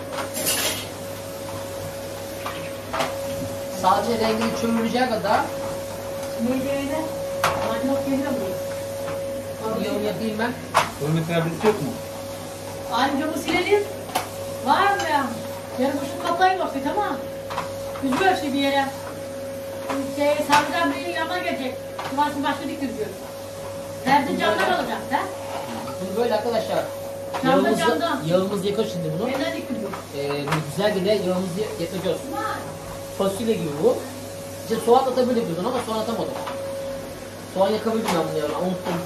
Sadece rengini çömüreceği kadar Meyveyle. Maydanoz kendine vuruyor. yağını yapayım ben. Örnek kıyafeti yok mu? Ancamı silelim. Var mı ya? Yarın şu kaplayı bakıyor tamam. Üzüyor şey bir yere. Sabıdan birinin yanına gelecek. Cumartesi başka dikiliyor. Nerede camdan alacak ha? Bunu böyle arkadaşlar. Camda camdan. Yağımızı yakar şimdi bunu. Nereden dikiliyor? Güzel bir de yağımızı yakacağız. Fasulye gibi bu. İşte soğan atabiliriz bunu ama soğan atamadım. Soğan yakabildim ben bunu ya. Unuttum.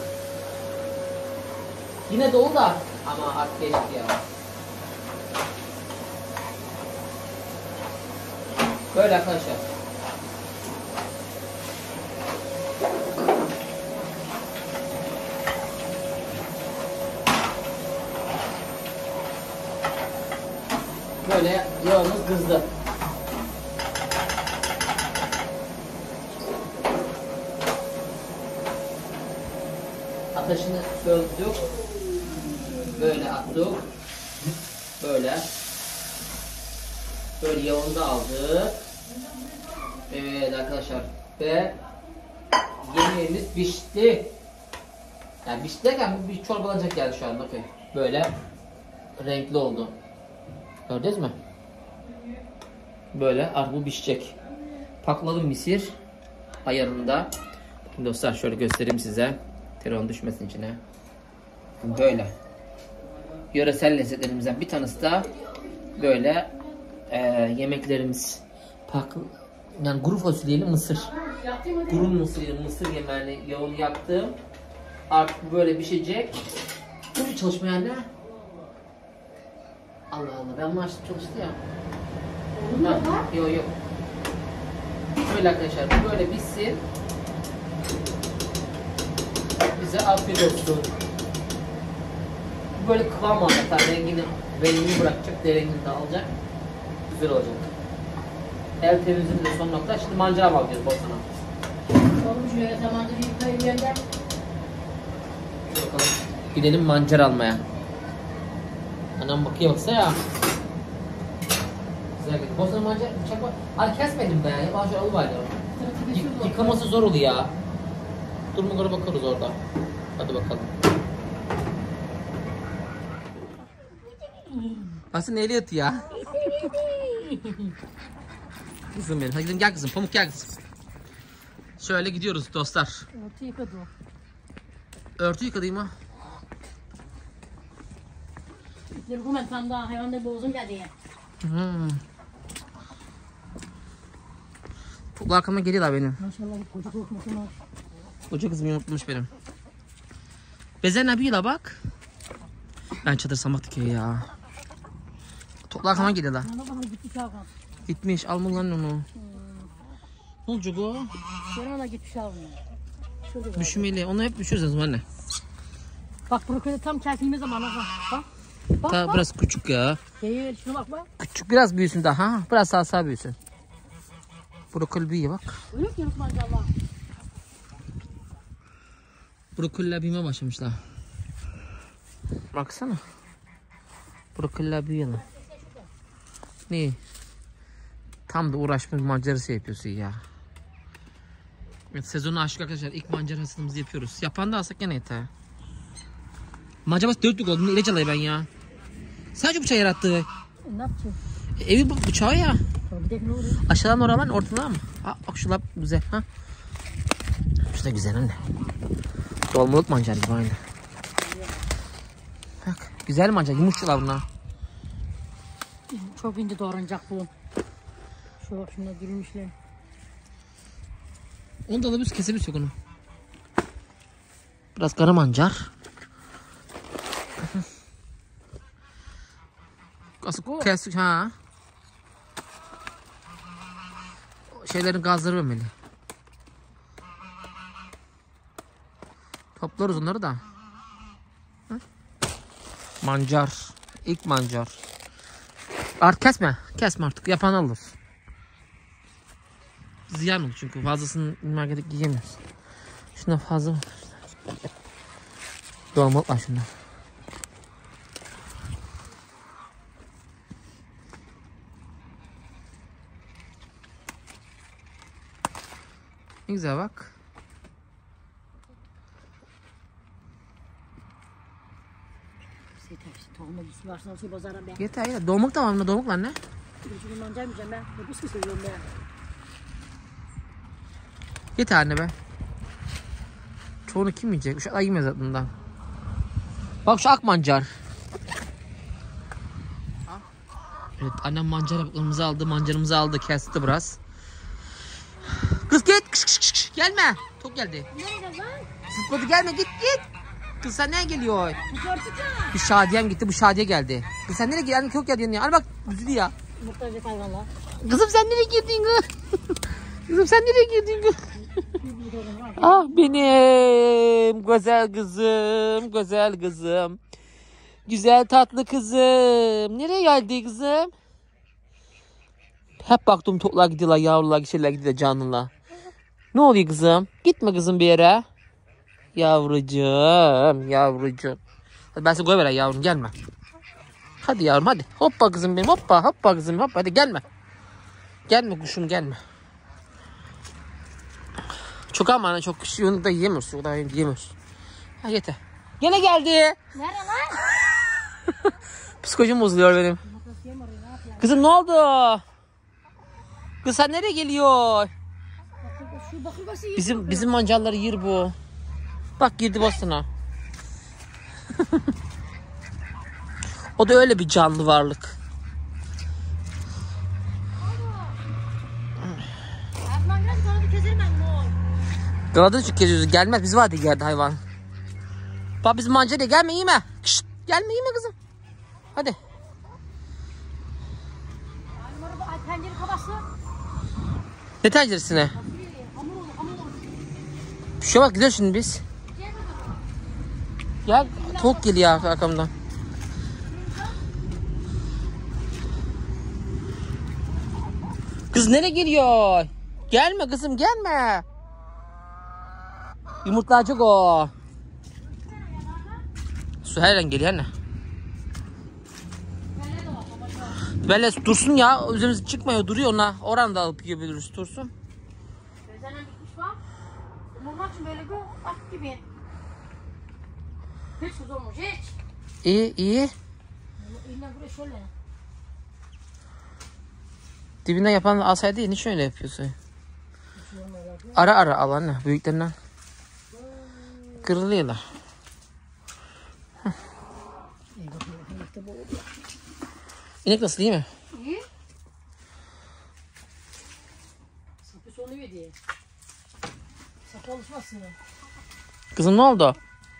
Yine dolu da ama artık geçti ya. Böyle arkadaşlar. Böyle yağımız kızdı. Ateşini söndük. Böyle attık. Böyle. Böyle yağını da aldık. Evet arkadaşlar. Ve yemeğimiz pişti. Yani pişti derken bu bir çorbalanacak geldi şu an bakın. Böyle renkli oldu. Gördünüz mü? Böyle artık bu pişecek. Pakladım misir ayarında. Şimdi dostlar şöyle göstereyim size. Telefon düşmesin içine. Böyle. Yöresel lezzetlerimizden bir tanesi de böyle yemeklerimiz. Yani kuru fasulyeli mısır. Kuru mısır yemeğini yağını yaktım. Artık böyle pişecek. Bu bir çalışma yani. Allah Allah ben bunu açtım çalıştı ya. Yok. Böyle arkadaşlar böyle bitsin. Bize afiyet olsun. Böyle kıvam alacak. Rengini bırakacak. Rengini de alacak. Güzel olacak. El temizliğinin de son nokta. Şimdi mancara bakıyoruz boşuna. Oğlum şuraya zamanında bir yıkayım yerden. Bakalım. Gidelim mancar almaya. Anam bakıyor baksa ya. Güzel gidiyor. Boşuna mancar bıçak var. Hadi kesmedim ben ya. Mancar alıverdi. Yıkaması zor oluyor ya. Duruma göre bakarız orada. Hadi bakalım. Aslında neyle yatı ya? Kızım benim. Hadi gidelim gel kızım. Pamuk gel kızım. Şöyle gidiyoruz dostlar. Örtü yıkadı o. Örtü yıkadayım ha. Bir kumen tam daha hayvanda bozun geldi ya. Toplu arkamda geliyorlar benim. Maşallah koca korkmasın o. Koca kızım unutmuş benim. Bezen abiyle bak. Ben çadır samak dikiyor ya. Toplu arkamda geliyorlar. Bana bakalım gitmiş Hakan. Gitmiş al mı lan onu? Ne olacak o? Şuraya da gitmiş Hakan. Şurada. Düşmeli. Onu hep düşürüz anne. Bak brokoli tam kesilme zamanı bak. Bak Daha bak. biraz küçük ya. Değil şuna bak bak. Küçük biraz büyüsün daha. Biraz sağ büyüsün. Brokoli büyüyor bak. Öyle ki maşallah. Brokoliler büyümeye başlamışlar. Baksana. Brokoliler büyüyorlar. Ne? Tam da uğraşma mancarası yapıyorsun ya. Evet, sezonu aşık arkadaşlar. İlk mancar hasadımızı yapıyoruz. Yapan da alsak gene yeter. Mancarası 4'lük oldu. İlaç alayım ben ya. Sadece bıçağı yarattı. Ne yapacağım? Evi bıçağı ya. Bir de ne oluyor? Aşağıdan oralar ortadan mı? Bak şular güzel. Ha? Şu da güzel anne. Dolmalık mancar gibi aynı. Bak güzel mancar. Yumuşçular bunlar. Çok ince doğranacak bu. Şu bak şuna dürülmüşler. Onu da alabiliriz, kesebiliriz onu. Biraz kara mancar. Asıl kestik ha. Şeylerin gazları vermeli. Toplarız onları da. Hı? Mancar. İlk mancar. Artık kesme. Kesme artık. Yapan alır. Ziyan olur çünkü fazlasını markete yiyemiyoruz. Şuna fazla mı? Dolmalık var şundan. Ne güzel bak. Tohumda bir su varsa şey bozarım ben. Yeter ya. Dolmalık da var mı? Dolmalık var ne? Şunu mancar yiyeceğim ben. Nefis mi seviyorum ben? Yeter anne be. Çoğunu kim yiyecek? Uşaklar yemez adından. Bak şu ak mancar. Evet annem mancar yapıklarımızı aldı. Mancarımızı aldı. Kesti biraz. Kız git. Kış kış kış. Gelme. Çok geldi. Nerede lan? Zıpladı gelme git git. Kız sen nereye geliyor? Bu çortuk ya. Bir Şadiyem gitti, bu Şadiye geldi. Kız sen nereye gidiyorsun? Çok geldin ya. Hani bak üzülü ya. Muhtarcık hayvanlar. Kızım sen nereye girdin kız? Kızım sen nereye girdin kız? Ah benim güzel kızım, güzel kızım. Güzel tatlı kızım. Nereye geldi kızım? Hep baktım toplar gidiyorlar, yavrular, şeyler gidiyorlar canlılar. Ne oluyor kızım? Gitme kızım bir yere. Yavrucuğum, yavrucuğum. Hadi ben seni koyuvereyim yavrum, gelme. Hadi yavrum hadi. Hoppa kızım benim, hoppa, hoppa kızım, hoppa. Hadi gelme. Gelme kuşum, gelme. Çok ama ana çok kuşu da yiyemiyoruz. O da yiyemiyoruz. Ha yeter. Gene geldi. Nerede lan? Psikolojim bozuluyor benim. Kızım ne oldu? Kız sen nereye geliyor? Şu bakır bası Bizim mancarları yer bu. Bak girdi bastına. O da öyle bir canlı varlık. Erman biraz sonra bir keserim ben bu. Galadın çünkü geziyoruz. Gelmez. Biz vardı geldi hayvan. Bak bizim mancaraya gelme yeme. Şşt, gelme yeme kızım. Hadi. Pencere kabası. Ne tenceresine? Bir şey bak gidiyor şimdi biz. Gel tavuk geliyor arkamdan. Kız nereye geliyor? Gelme kızım gelme. Yumurtlayacak o. Su her an geliyor anne. Böyle dursun ya, üzerimize çıkmıyor, duruyor ona. Oranda alıp yiyebiliriz, dursun. Gözlerine bitmiş var. Umurmak için böyle bir at gibi. Hiç uzun olmuş hiç. İyi iyi. İğne buraya şöyle. Dibinden yapan alsaydı niçin öyle yapıyorsun? Ara ara al anne. Büyüklerinden. Kırılıyorlar. İnek nasıl, değil mi? İyi. Sapı sonu yedi. Sapı alışmasın. Kızım ne oldu?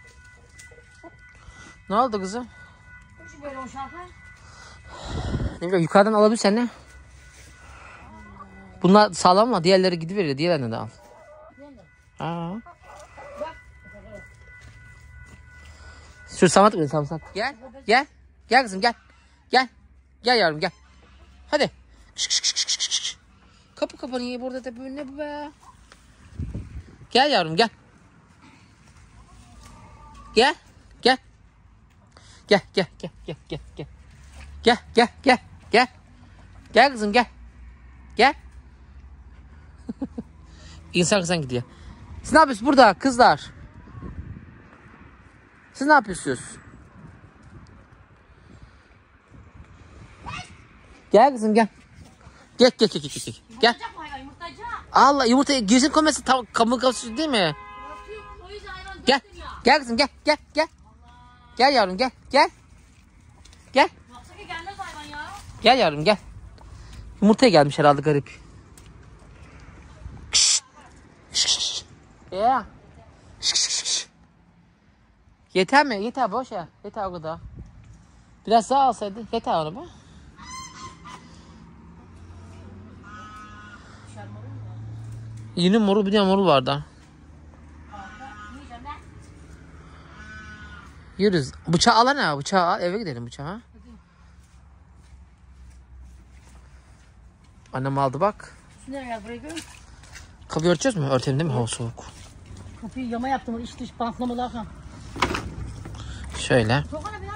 Ne oldu kızım? Şu böyle o şarkı. Ne bileyim, yukarıdan alabilirsen ne? Bunlar sağlam mı? Diğerleri gidiveriyor. Diğerlerini de al. Aa. Şu Samat mı? Samat. Gel. Gel. Gel kızım gel. Gel. Gel yavrum gel. Hadi. Kapı kapanıyor burada da böyle, ne bu be? Gel yavrum gel. Gel. Gel. Gel gel gel gel gel gel. Gel gel gel gel. Gel kızım gel. Gel. İnsan kızdan gidiyor. Siz ne yapıyorsunuz burada kızlar? Siz ne yapıyorsunuz? Gel kızım gel. Gel gel gel gel. Gel. Allah, yumurtayı gözün koyması kamu kapısı değil mi? Gel. Gel kızım gel gel gel. Gel yavrum gel gel. Gel. Gel yavrum gel. Yumurtaya gelmiş herhalde garip. Ya. Yeter mi? Yeter, boş ya. Yeter o kadar. Biraz daha alsaydı. Yeter onu be. Yeni morul, bir tane morul vardı. Yürüz. Bıçağı al ana. Bıçağı al. Eve gidelim bıçağı. Annem aldı bak. Nereye buraya gör? Kapıyı örteceğiz mi? Örtelim değil mi? Hava soğuk. Kapıyı yama yaptım. İç dış bantlamalar kan. Şöyle.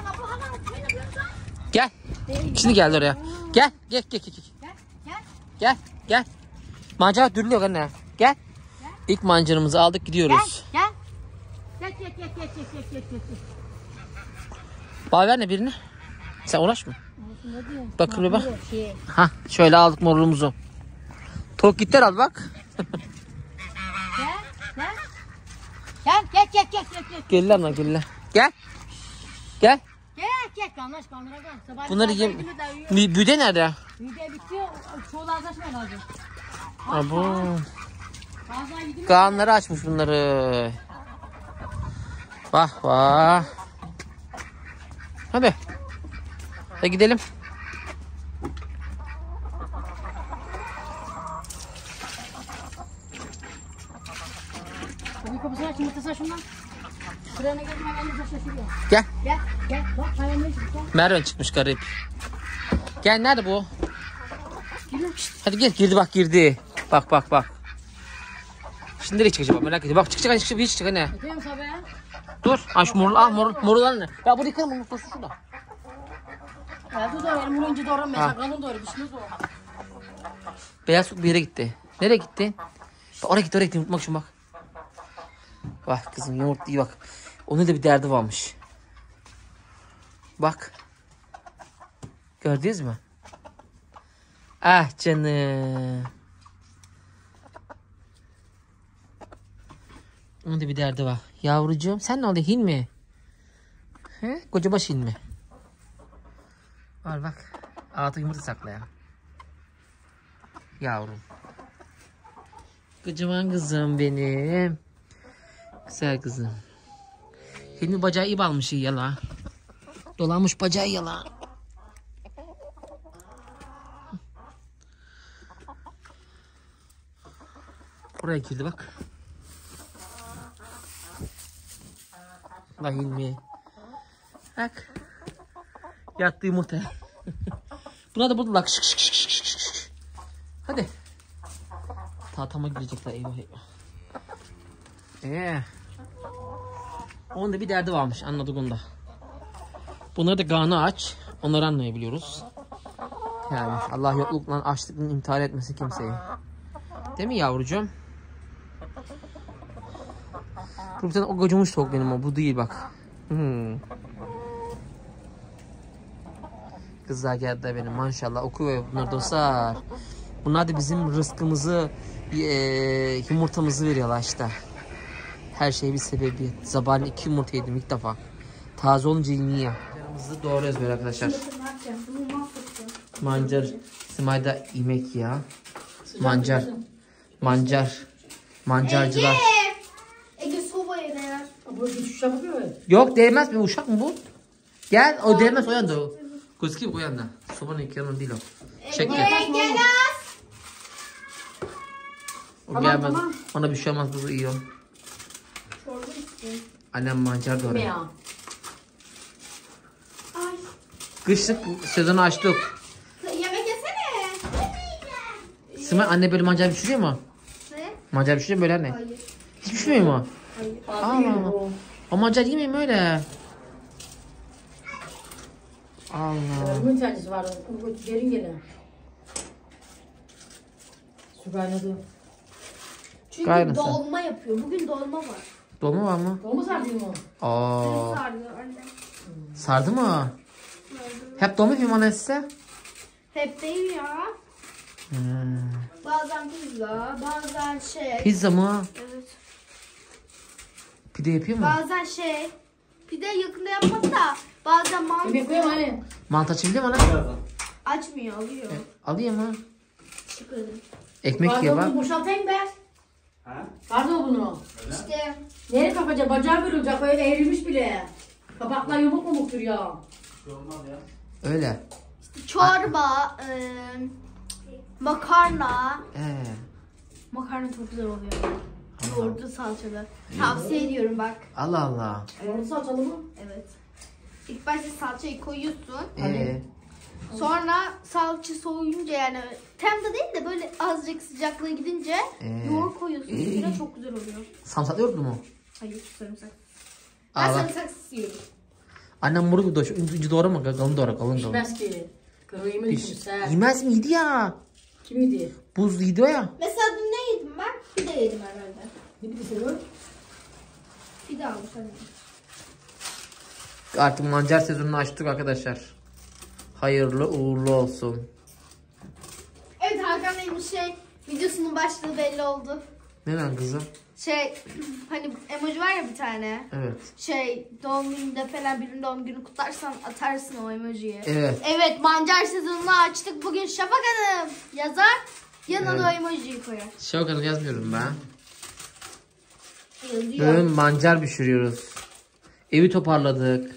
Gel. Şimdi geldi oraya. Gel. Gel gel gel. Gel. Gel. Mancar dürülüyor anne. Gel. İlk mancarımızı aldık, gidiyoruz. Gel. Gel. Gel. Bana ver ne birini. Sen uğraşma. Bakır bir bak. Ha, şöyle aldık morluğumuzu. Tok gitler al bak. Gel. Gel lan gel. Gel. Gel. Gel. Kanlaş kanlara gel. Bunları yem. Büde nerede? Büyüde bitiyor. Çoğu azlaşma lazım. Abo. Kanları açmış bunları. Vah vah. Hadi. Hadi gidelim. Kapıyı kapısını aç, yumurtası şundan. Sırana geldim, hemen de şaşırıyor. Gel. Gel. Bak hayalini çık. Merve çıkmış garip. Gel, nerede bu? Hadi gel, girdi bak girdi. Bak. Şimdi nereye çıkacak merak ediyorum. Bak çıkacak hiç çıkacak ne? Öteyim sabah ya. Dur. Ha şu morul ne? Ya bu yıkarım bunu dursun şurada. Ya dur doğru, elim önce doğru. Mesela kanın doğru, dişimiz doğru. Beyaz bir yere gitti. Nereye gitti? Bak, oraya gitti. Bak şuna bak. Bak kızım yumurta iyi bak. Onun da bir derdi varmış. Bak. Gördünüz mü? Ah canım. Onun da bir derdi var. Yavrucuğum sen ne oldu, hin mi? He? Kocabaş hin mi? Al bak. Altı yumurta sakla ya. Yavrum. Kocaman kızım benim. Güzel kızım. Hilmi bacağı iyi almış yala. Dolanmış bacağı yala. Oraya girdi bak. Allah Hilmi. Bak. Yattı yumurta. Buna da buldular. Hadi. Tahtama girecekler, eyvah. Onun da bir derdi varmış, anladık onu da. Bunları da karnı aç. Onları anlayabiliyoruz. Yani Allah yoklukla açlıkla intihar etmesin kimseyi. Değil mi yavrucuğum? Bu bir tane o kocumuş tavuk benim o. Bu değil bak. Kızlar geldi benim maşallah. Okuyor bunlar dostlar. Bunlar da bizim rızkımızı, yumurtamızı veriyorlar işte. Her şey bir sebebi. Sabahleyin 2 yumurta yedim ilk defa. Taze olunca iyi. Mancarımızı doğruyoruz böyle arkadaşlar. Mancar. Simay'da yemek ya. Mancar. Mancarcılar. Ege soba yine ya. Bu düşüş yapıyor mu? Yok değmez mi? Uşak mı bu? Gel o değmez o yanda o. Gözüküyor o yanda. Sobanın iki yanında değil o. Çek gel. Gel O gelmez. Ona bir şey olmaz bu iyi o. Çorba istiyorum. Annem mancar doğru. Ya. Ay. Kışlık sezonu açtık. Yemek yesene. Simay anne böyle mancar pişiriyor mu? Ne? Mancar pişiriyor mu böyle anne? Hayır. Hiç pişirmiyor mu? Hayır. Allah. O mancar yemeyeyim öyle. Allah. Bunun tanesi var. Derin gene. Su kaynadı. Çünkü Kaynasın. dolma yapıyor. Bugün dolma var. Dolma var mı? Dolma sardın mı? Aa. Sardı anne. Sardı mı? Hep dolma yapayım anne size. Hep değil ya. Bazen pizza, bazen Pizza mı? Evet. Pide yapıyor mu? Bazen pide yakında yapmadı da bazen mantı Yemek koyayım hani. Mantı açabiliyor mu anne? açmıyor, alıyor. Alayım mı? Çıkarım. Ekmek yiyor bak. Bunu boşaltayım be. Pardon bunu. İşte Nereye kapacak? Bacağı kırılacak. Öyle eğrilmiş bile. Kapaklar yumuk mumuktur ya. Öyle. çorba, makarna. Ee. Makarna çok güzel oluyor. Yoğurtlu salçalı. Tavsiye ediyorum bak. Allah Allah. Yoğurtlu salçalı mı? Evet. İlk başta salçayı koyuyorsun. Sonra Salça soğuyunca yani tam da değil de böyle azıcık sıcaklığı gidince yoğurt koyuyorsun. Üstüne çok güzel oluyor. Samsak yoğurtlu mu? Hayır sarımsak. Ben Allah. sarımsaksız yiyorum. Annem muru bir doş. Inci doğru mu? Kalın doğru. Kalın doğru. pişmez ki. Kırığı yemin için sen. Yemez mi? Yedi ya. Kim yedi? Buz yedi o ya. Mesela dün ne yedim ben? Pide yedim herhalde. Ne bileyim sen? Pide almış annem. Artık mancar sezonunu açtık arkadaşlar. Hayırlı uğurlu olsun. Evet Hakan Bey'in videosunun başlığı belli oldu. Ne lan kızım? Hani emoji var ya bir tane. Evet. Doğum gününde falan birinin doğum günü kutlarsan atarsın o emojiyi. Evet. Evet mancar sezonunu açtık. Bugün Şafak Hanım yazar. Yanına da o emojiyi koyar. Şevk Hanım yazmıyorum ben. Yazıyor. Bugün mancar pişiriyoruz. Evi toparladık.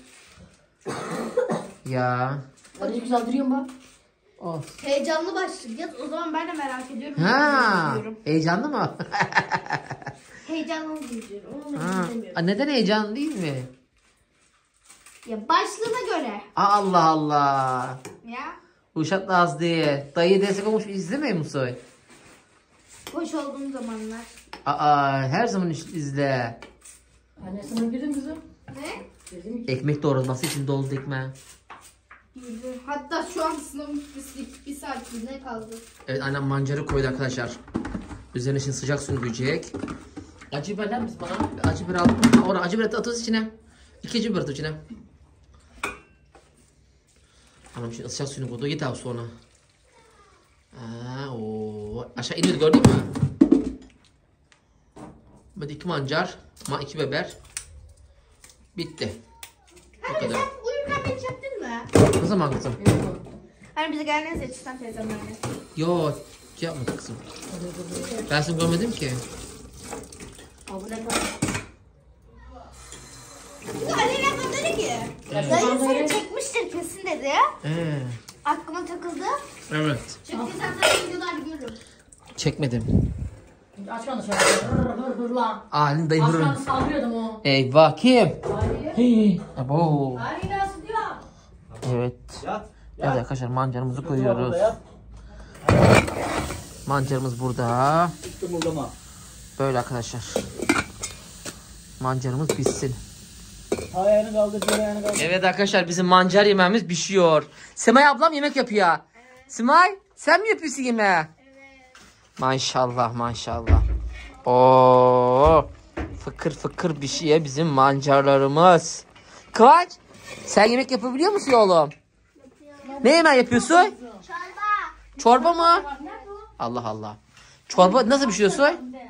Ya. Hadi güzel duruyor bak. Of. Heyecanlı başlık yaz. O zaman ben de merak ediyorum. Ha. Diyorum. Heyecanlı mı? Heyecanlı diyorum. Onu Ha. bilmiyorum. Neden heyecanlı değil mi? Ya başlığına göre. Allah Allah. Ya. Uşak da az değil. Dayı destek olmuş izlemiyor musun? Hoş olduğum zamanlar. Her zaman izle. Annesine girdin kızım. Ne? Dedim Ekmek doğraması için doldu ekmeğe. Yürü. Hatta şu an sınavım bir saat ne kaldı? Evet annem mancarı koydu arkadaşlar. Üzerine şimdi sıcak su dökecek. Acı biberler misin bana? Acı biber aldım. Orada acı biber atıyoruz içine. 2 acı biber at içine. Anam şimdi sıcak suyunu koydu. Git abi sonra. Aşağı iniyordu gördün mü? Böyle 2 mancar. 2 biber. Bitti. Bu Hani kadar. sen uyurken beni çektin mi? Ne zaman kızım? Hani bize geldiğiniz yetişten teyzemlerle. Yo, yapmadı kızım. Ben seni görmedim ki. abone kal. Çünkü Aleyna bana dedi ki dayı seni çekmiştir kesin dedi. Aklıma takıldı. Evet. Çünkü sen zaten videolarda görürüm. Çekmedim. Aç kanı şöyle. Hır lan. Halin dayı Aç hırın. kanı sallıyordum o. Eyvah kim? Hayır. Hey. Abo. Hayır nasıl diyor? Evet. Evet arkadaşlar mancarımızı koyuyoruz. Mancarımız burada. Böyle arkadaşlar. Mancarımız pişsin. Ayağını kaldır, ayağını kaldır. Evet arkadaşlar bizim mancar yemeğimiz pişiyor. Simay ablam yemek yapıyor. Evet. Simay sen mi yapıyorsun yemeği? Evet. Maşallah maşallah. Oo, fıkır fıkır pişiyor bizim mancarlarımız. Kıvanç sen yemek yapabiliyor musun oğlum? Ne yemeği yapıyorsun? Çorba. Çorba mı? Allah Allah. Çorba nasıl pişiriyorsun?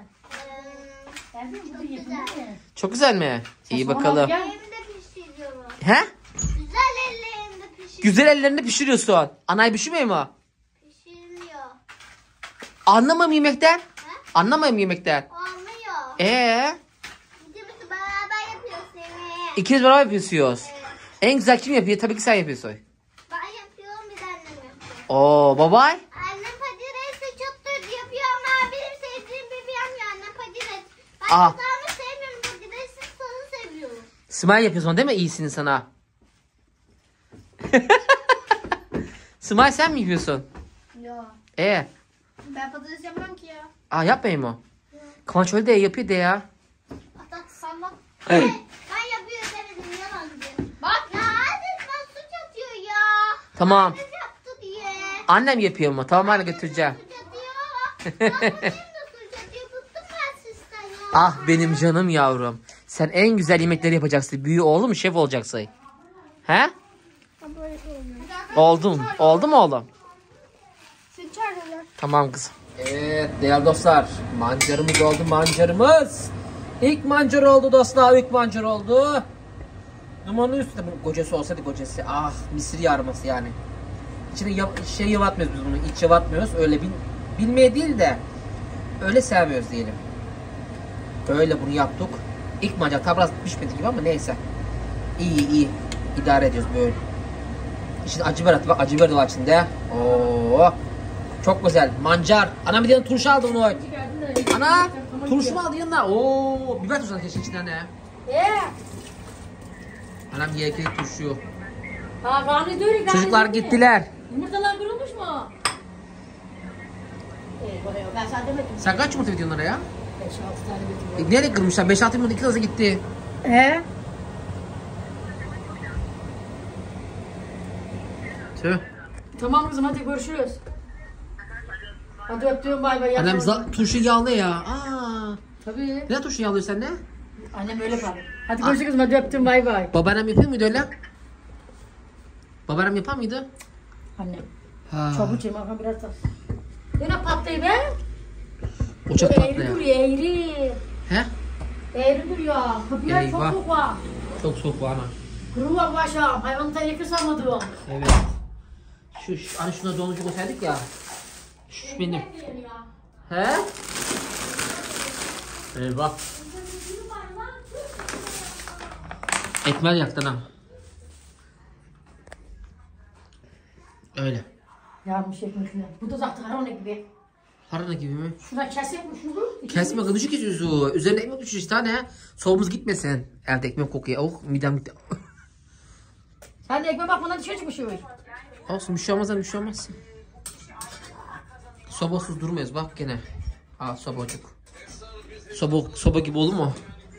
Çok güzel mi? İyi bakalım. Ellerimde pişiriyorum. He? Güzel ellerimde pişiriyorum. Güzel ellerinde pişiriyorsun. Anay pişirmiyor mu? Pişiriliyor. Anlamam yemekten. Anlamayayım yemekten. Olmuyor. İkimiz beraber yapıyoruz yemeği. İkiniz beraber yapıyorsunuz. En güzel kim yapıyor? Tabii ki sen yapıyorsun. Ben yapıyorum, bir de annem yapıyor. Oo babay. Annem patatesi çok kötü yapıyor ama benim sevdiğim gibi yapmıyor annem patates. Ben Aha. kızarmış sevmiyorum, patatesi sosu seviyorum. Smile yapıyorsun değil mi? İyisini sana. Smile sen mi yapıyorsun? Yok. Ben patates yapmam ki ya. Yapmayayım mı? Kıvanç öyle de yapıyor de ya. Atak sallam. Hey. Ben yapıyorum demedim, yalancı. Bak ya, annem ben suç atıyor ya. Tamam. Annem yaptı diye. Annem yapıyor mu? Tamam anne götüreceğim. Suç atıyor. Ben de suç atıyor. Bıktım ben sizden ya. Ah benim canım yavrum. Sen en güzel yemekleri yapacaksın. Büyü oğlum mu şef olacaksın? He? Oldun. Oldu mu oğlum? Seni çağırıyorlar. Tamam kızım. Evet değerli dostlar. Mancarımız oldu mancarımız. İlk mancar oldu dostlar. İlk mancar oldu. Dumanın üstünde bunun kocası olsaydı kocası. Ah misir yarması yani. İçine yavatmıyoruz biz bunu. İç yavatmıyoruz. Öyle bilmeye değil de öyle sevmiyoruz diyelim. Böyle bunu yaptık. İlk mancar tabi biraz pişmedi gibi ama neyse. İyi. İdare ediyoruz böyle. İçinde acı biber attı. Bak acı biber de var içinde. Oo. Çok güzel. Mancar. Ana bir tane turşu aldı onu. Ana turşu mu aldı yanına? Oo, biber turşu kesin içinden ne? Anam yiyekli turşu. Karnı doyuruyor. Çocuklar gittiler. Yumurtalar kırılmış mı? Ben sana demedim. Sen kaç yumurta veriyorsun onlara ya? 5-6 tane götürüyorum. Nereye kırmışlar? 5-6 yumurta 2 tanesi gitti. Tüh. Tamam kızım, hadi görüşürüz. Hadi öptüm, bay bay. Annem turşu yağlı ya. Tabii. Ne turşu yağlıyor sende? Annem öyle kaldı. Hadi görüşürüz kızım, hadi öptüm, bay bay. Babaannem yapıyor muydu öyle? Babaannem yapar mıydı? Annem. Ha. Çabuk yeme, bakın biraz az. Yine patlayı be. Uçak Eğri patlıyor. duruyor, eğri. He? Eğri duruyor. Kapılar çok Eyvah. soğuk var. Çok soğuk bu ana. Kuru var başa. Hayvanı da yakır salmadı. Evet. Hani şuna donucu koysaydık ya. Şu benim. He? Eyvah. Ekmek yaktın ha. Öyle. Yarmış ekmekle. Bu da zaten harana gibi. Harana gibi mi? Şuna kesek mi şunu? Kesme kılıcı kesiyorsun. Üzerine ekmek düşüyor işte tane. Soğumuz gitmesin. Elde ekmek kokuyor. Oh midem gitti. Sen de ekmeğe bakmadan dışarı çıkmış. Olsun bir şey olmaz, bir şey olmaz. Sobasız durmayız bak gene. Aa sobacık. Soba gibi olur mu?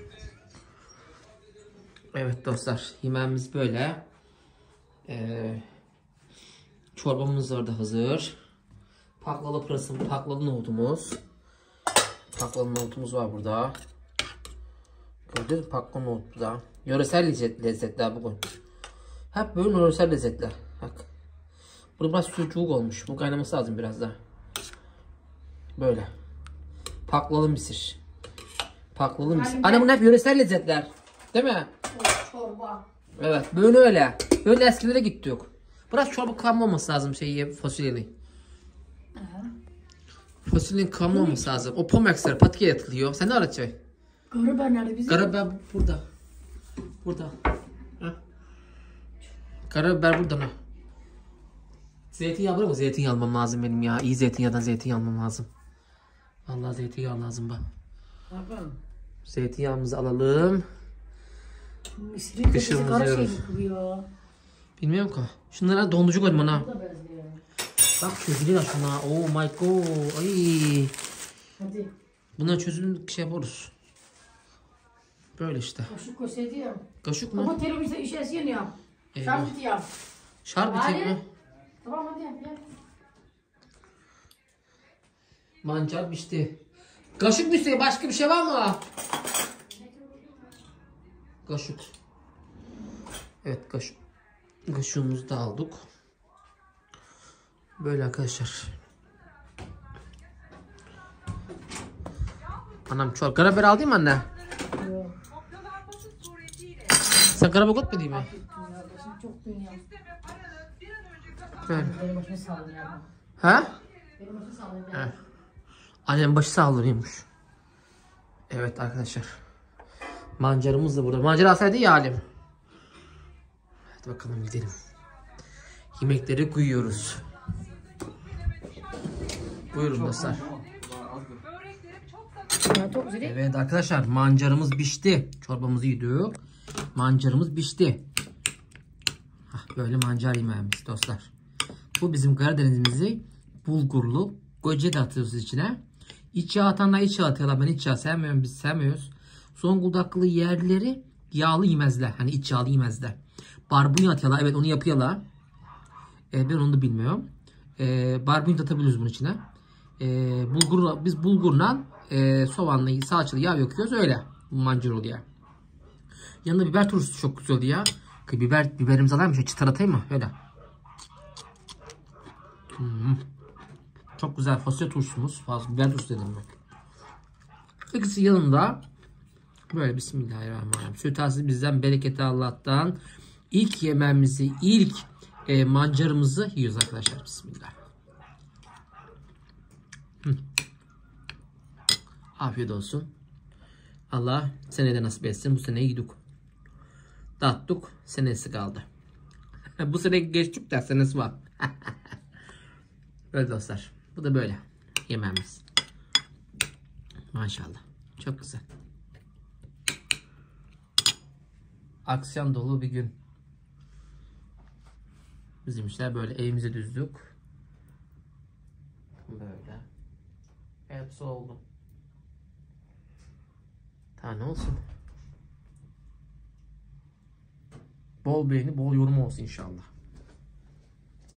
Evet dostlar, yemeğimiz böyle. Çorbamız orada hazır. Paklalı pırasın, paklalı nohutumuz. Paklalı nohutumuz var burada. Gördünüz mü paklalı nohut burada. Yöresel lezzetler bugün. Hep böyle yöresel lezzetler. Bak. Burada biraz sucuk olmuş. Bu kaynaması lazım biraz daha. Böyle. Paklalı mısır. Paklalı mısır. Anne bunlar hep yöresel lezzetler. Değil mi? Çorba. Evet. Böyle öyle. Böyle eskilere gittik. Biraz çorba kıvamlı olması lazım fasulyenin. Fasulyenin kıvamlı olması lazım. O pomeksler patiye yatılıyor. Sen ne arayacaksın? Gariber nerede bizim? Karabiber burada. Burada. Karabiber burada mı? Zeytinyağı var mı? Zeytinyağı almam lazım benim ya. İyi zeytinyağından zeytinyağı almam lazım. Vallahi zeytinyağı lazım bak. Zeytinyağımızı alalım. Mısır'ın Kışımız kara şey yiyoruz. yıkılıyor. Bilmiyorum ki. Şunlara dondurucu koydum bana. Bak çözülüyor şuna. Oh my god. Ay. Hadi. Bunlar çözülür şey yaparız. Böyle işte. Kaşık koysaydı ya. Kaşık mı? Ama televizyon işe esiyorsun ya. Eyvah. Şarbeti ya. Şarbeti mi? Tamam hadi yap. Mancar pişti. Kaşık mı istiyor? Başka bir şey var mı? Kaşık. Evet kaşık. Kaşığımızı da aldık. Böyle arkadaşlar. Anam çok. Karabiber aldın mı anne? Yok. Sen karabiber mi değil mi? Şimdi çok dünya. Böyle. Benim başıma sağlıyor ya. Ha? Benim başıma sağlıyor. Evet. Annem başı sağlanıyormuş. Evet arkadaşlar. Mancarımız da burada. Mancar alsaydı ya halim. Hadi bakalım gidelim. Yemekleri koyuyoruz. Buyurun dostlar. Çok güzel. Evet arkadaşlar mancarımız pişti. Çorbamızı yedik. Mancarımız pişti. Hah, böyle mancar yemeğimiz dostlar. Bu bizim Karadeniz'imizi bulgurlu. Goca da atıyoruz içine. İç yağ atanlar iç yağ atıyorlar. Ben iç yağ sevmiyorum. Biz sevmiyoruz. Zonguldaklı yerlileri yağlı yemezler. Hani iç yağlı yemezler. Barbunya atıyorlar. Evet onu yapıyorlar. Ben onu da bilmiyorum. Barbunya da atabiliyoruz bunun içine. Biz bulgurla soğanlı, salçalı yağ yakıyoruz. Öyle. Bu mancar oluyor. Yanında biber turşusu çok güzel oluyor. Biberimizi alayım mı? Şöyle çıtır atayım mı? Öyle. Çok güzel fasulye turşumuz. Biber turşusu dedim ben. İkisi yanında böyle bismillahirrahmanirrahim. Sütasız bizden, bereketi Allah'tan. İlk yemeğimizi, ilk mancarımızı yiyoruz arkadaşlar. Bismillah. Afiyet olsun. Allah senede nasip etsin. Bu sene yedik. Tattık. Senesi kaldı. Bu sene geçtik de senesi var. Böyle dostlar. Bu da böyle yemeğimiz. Maşallah. Çok güzel. Aksiyon dolu bir gün. Bizim işler böyle. Evimize düzdük. Böyle. Hepsi oldu. Tane olsun. Bol beğeni, bol yorum olsun inşallah.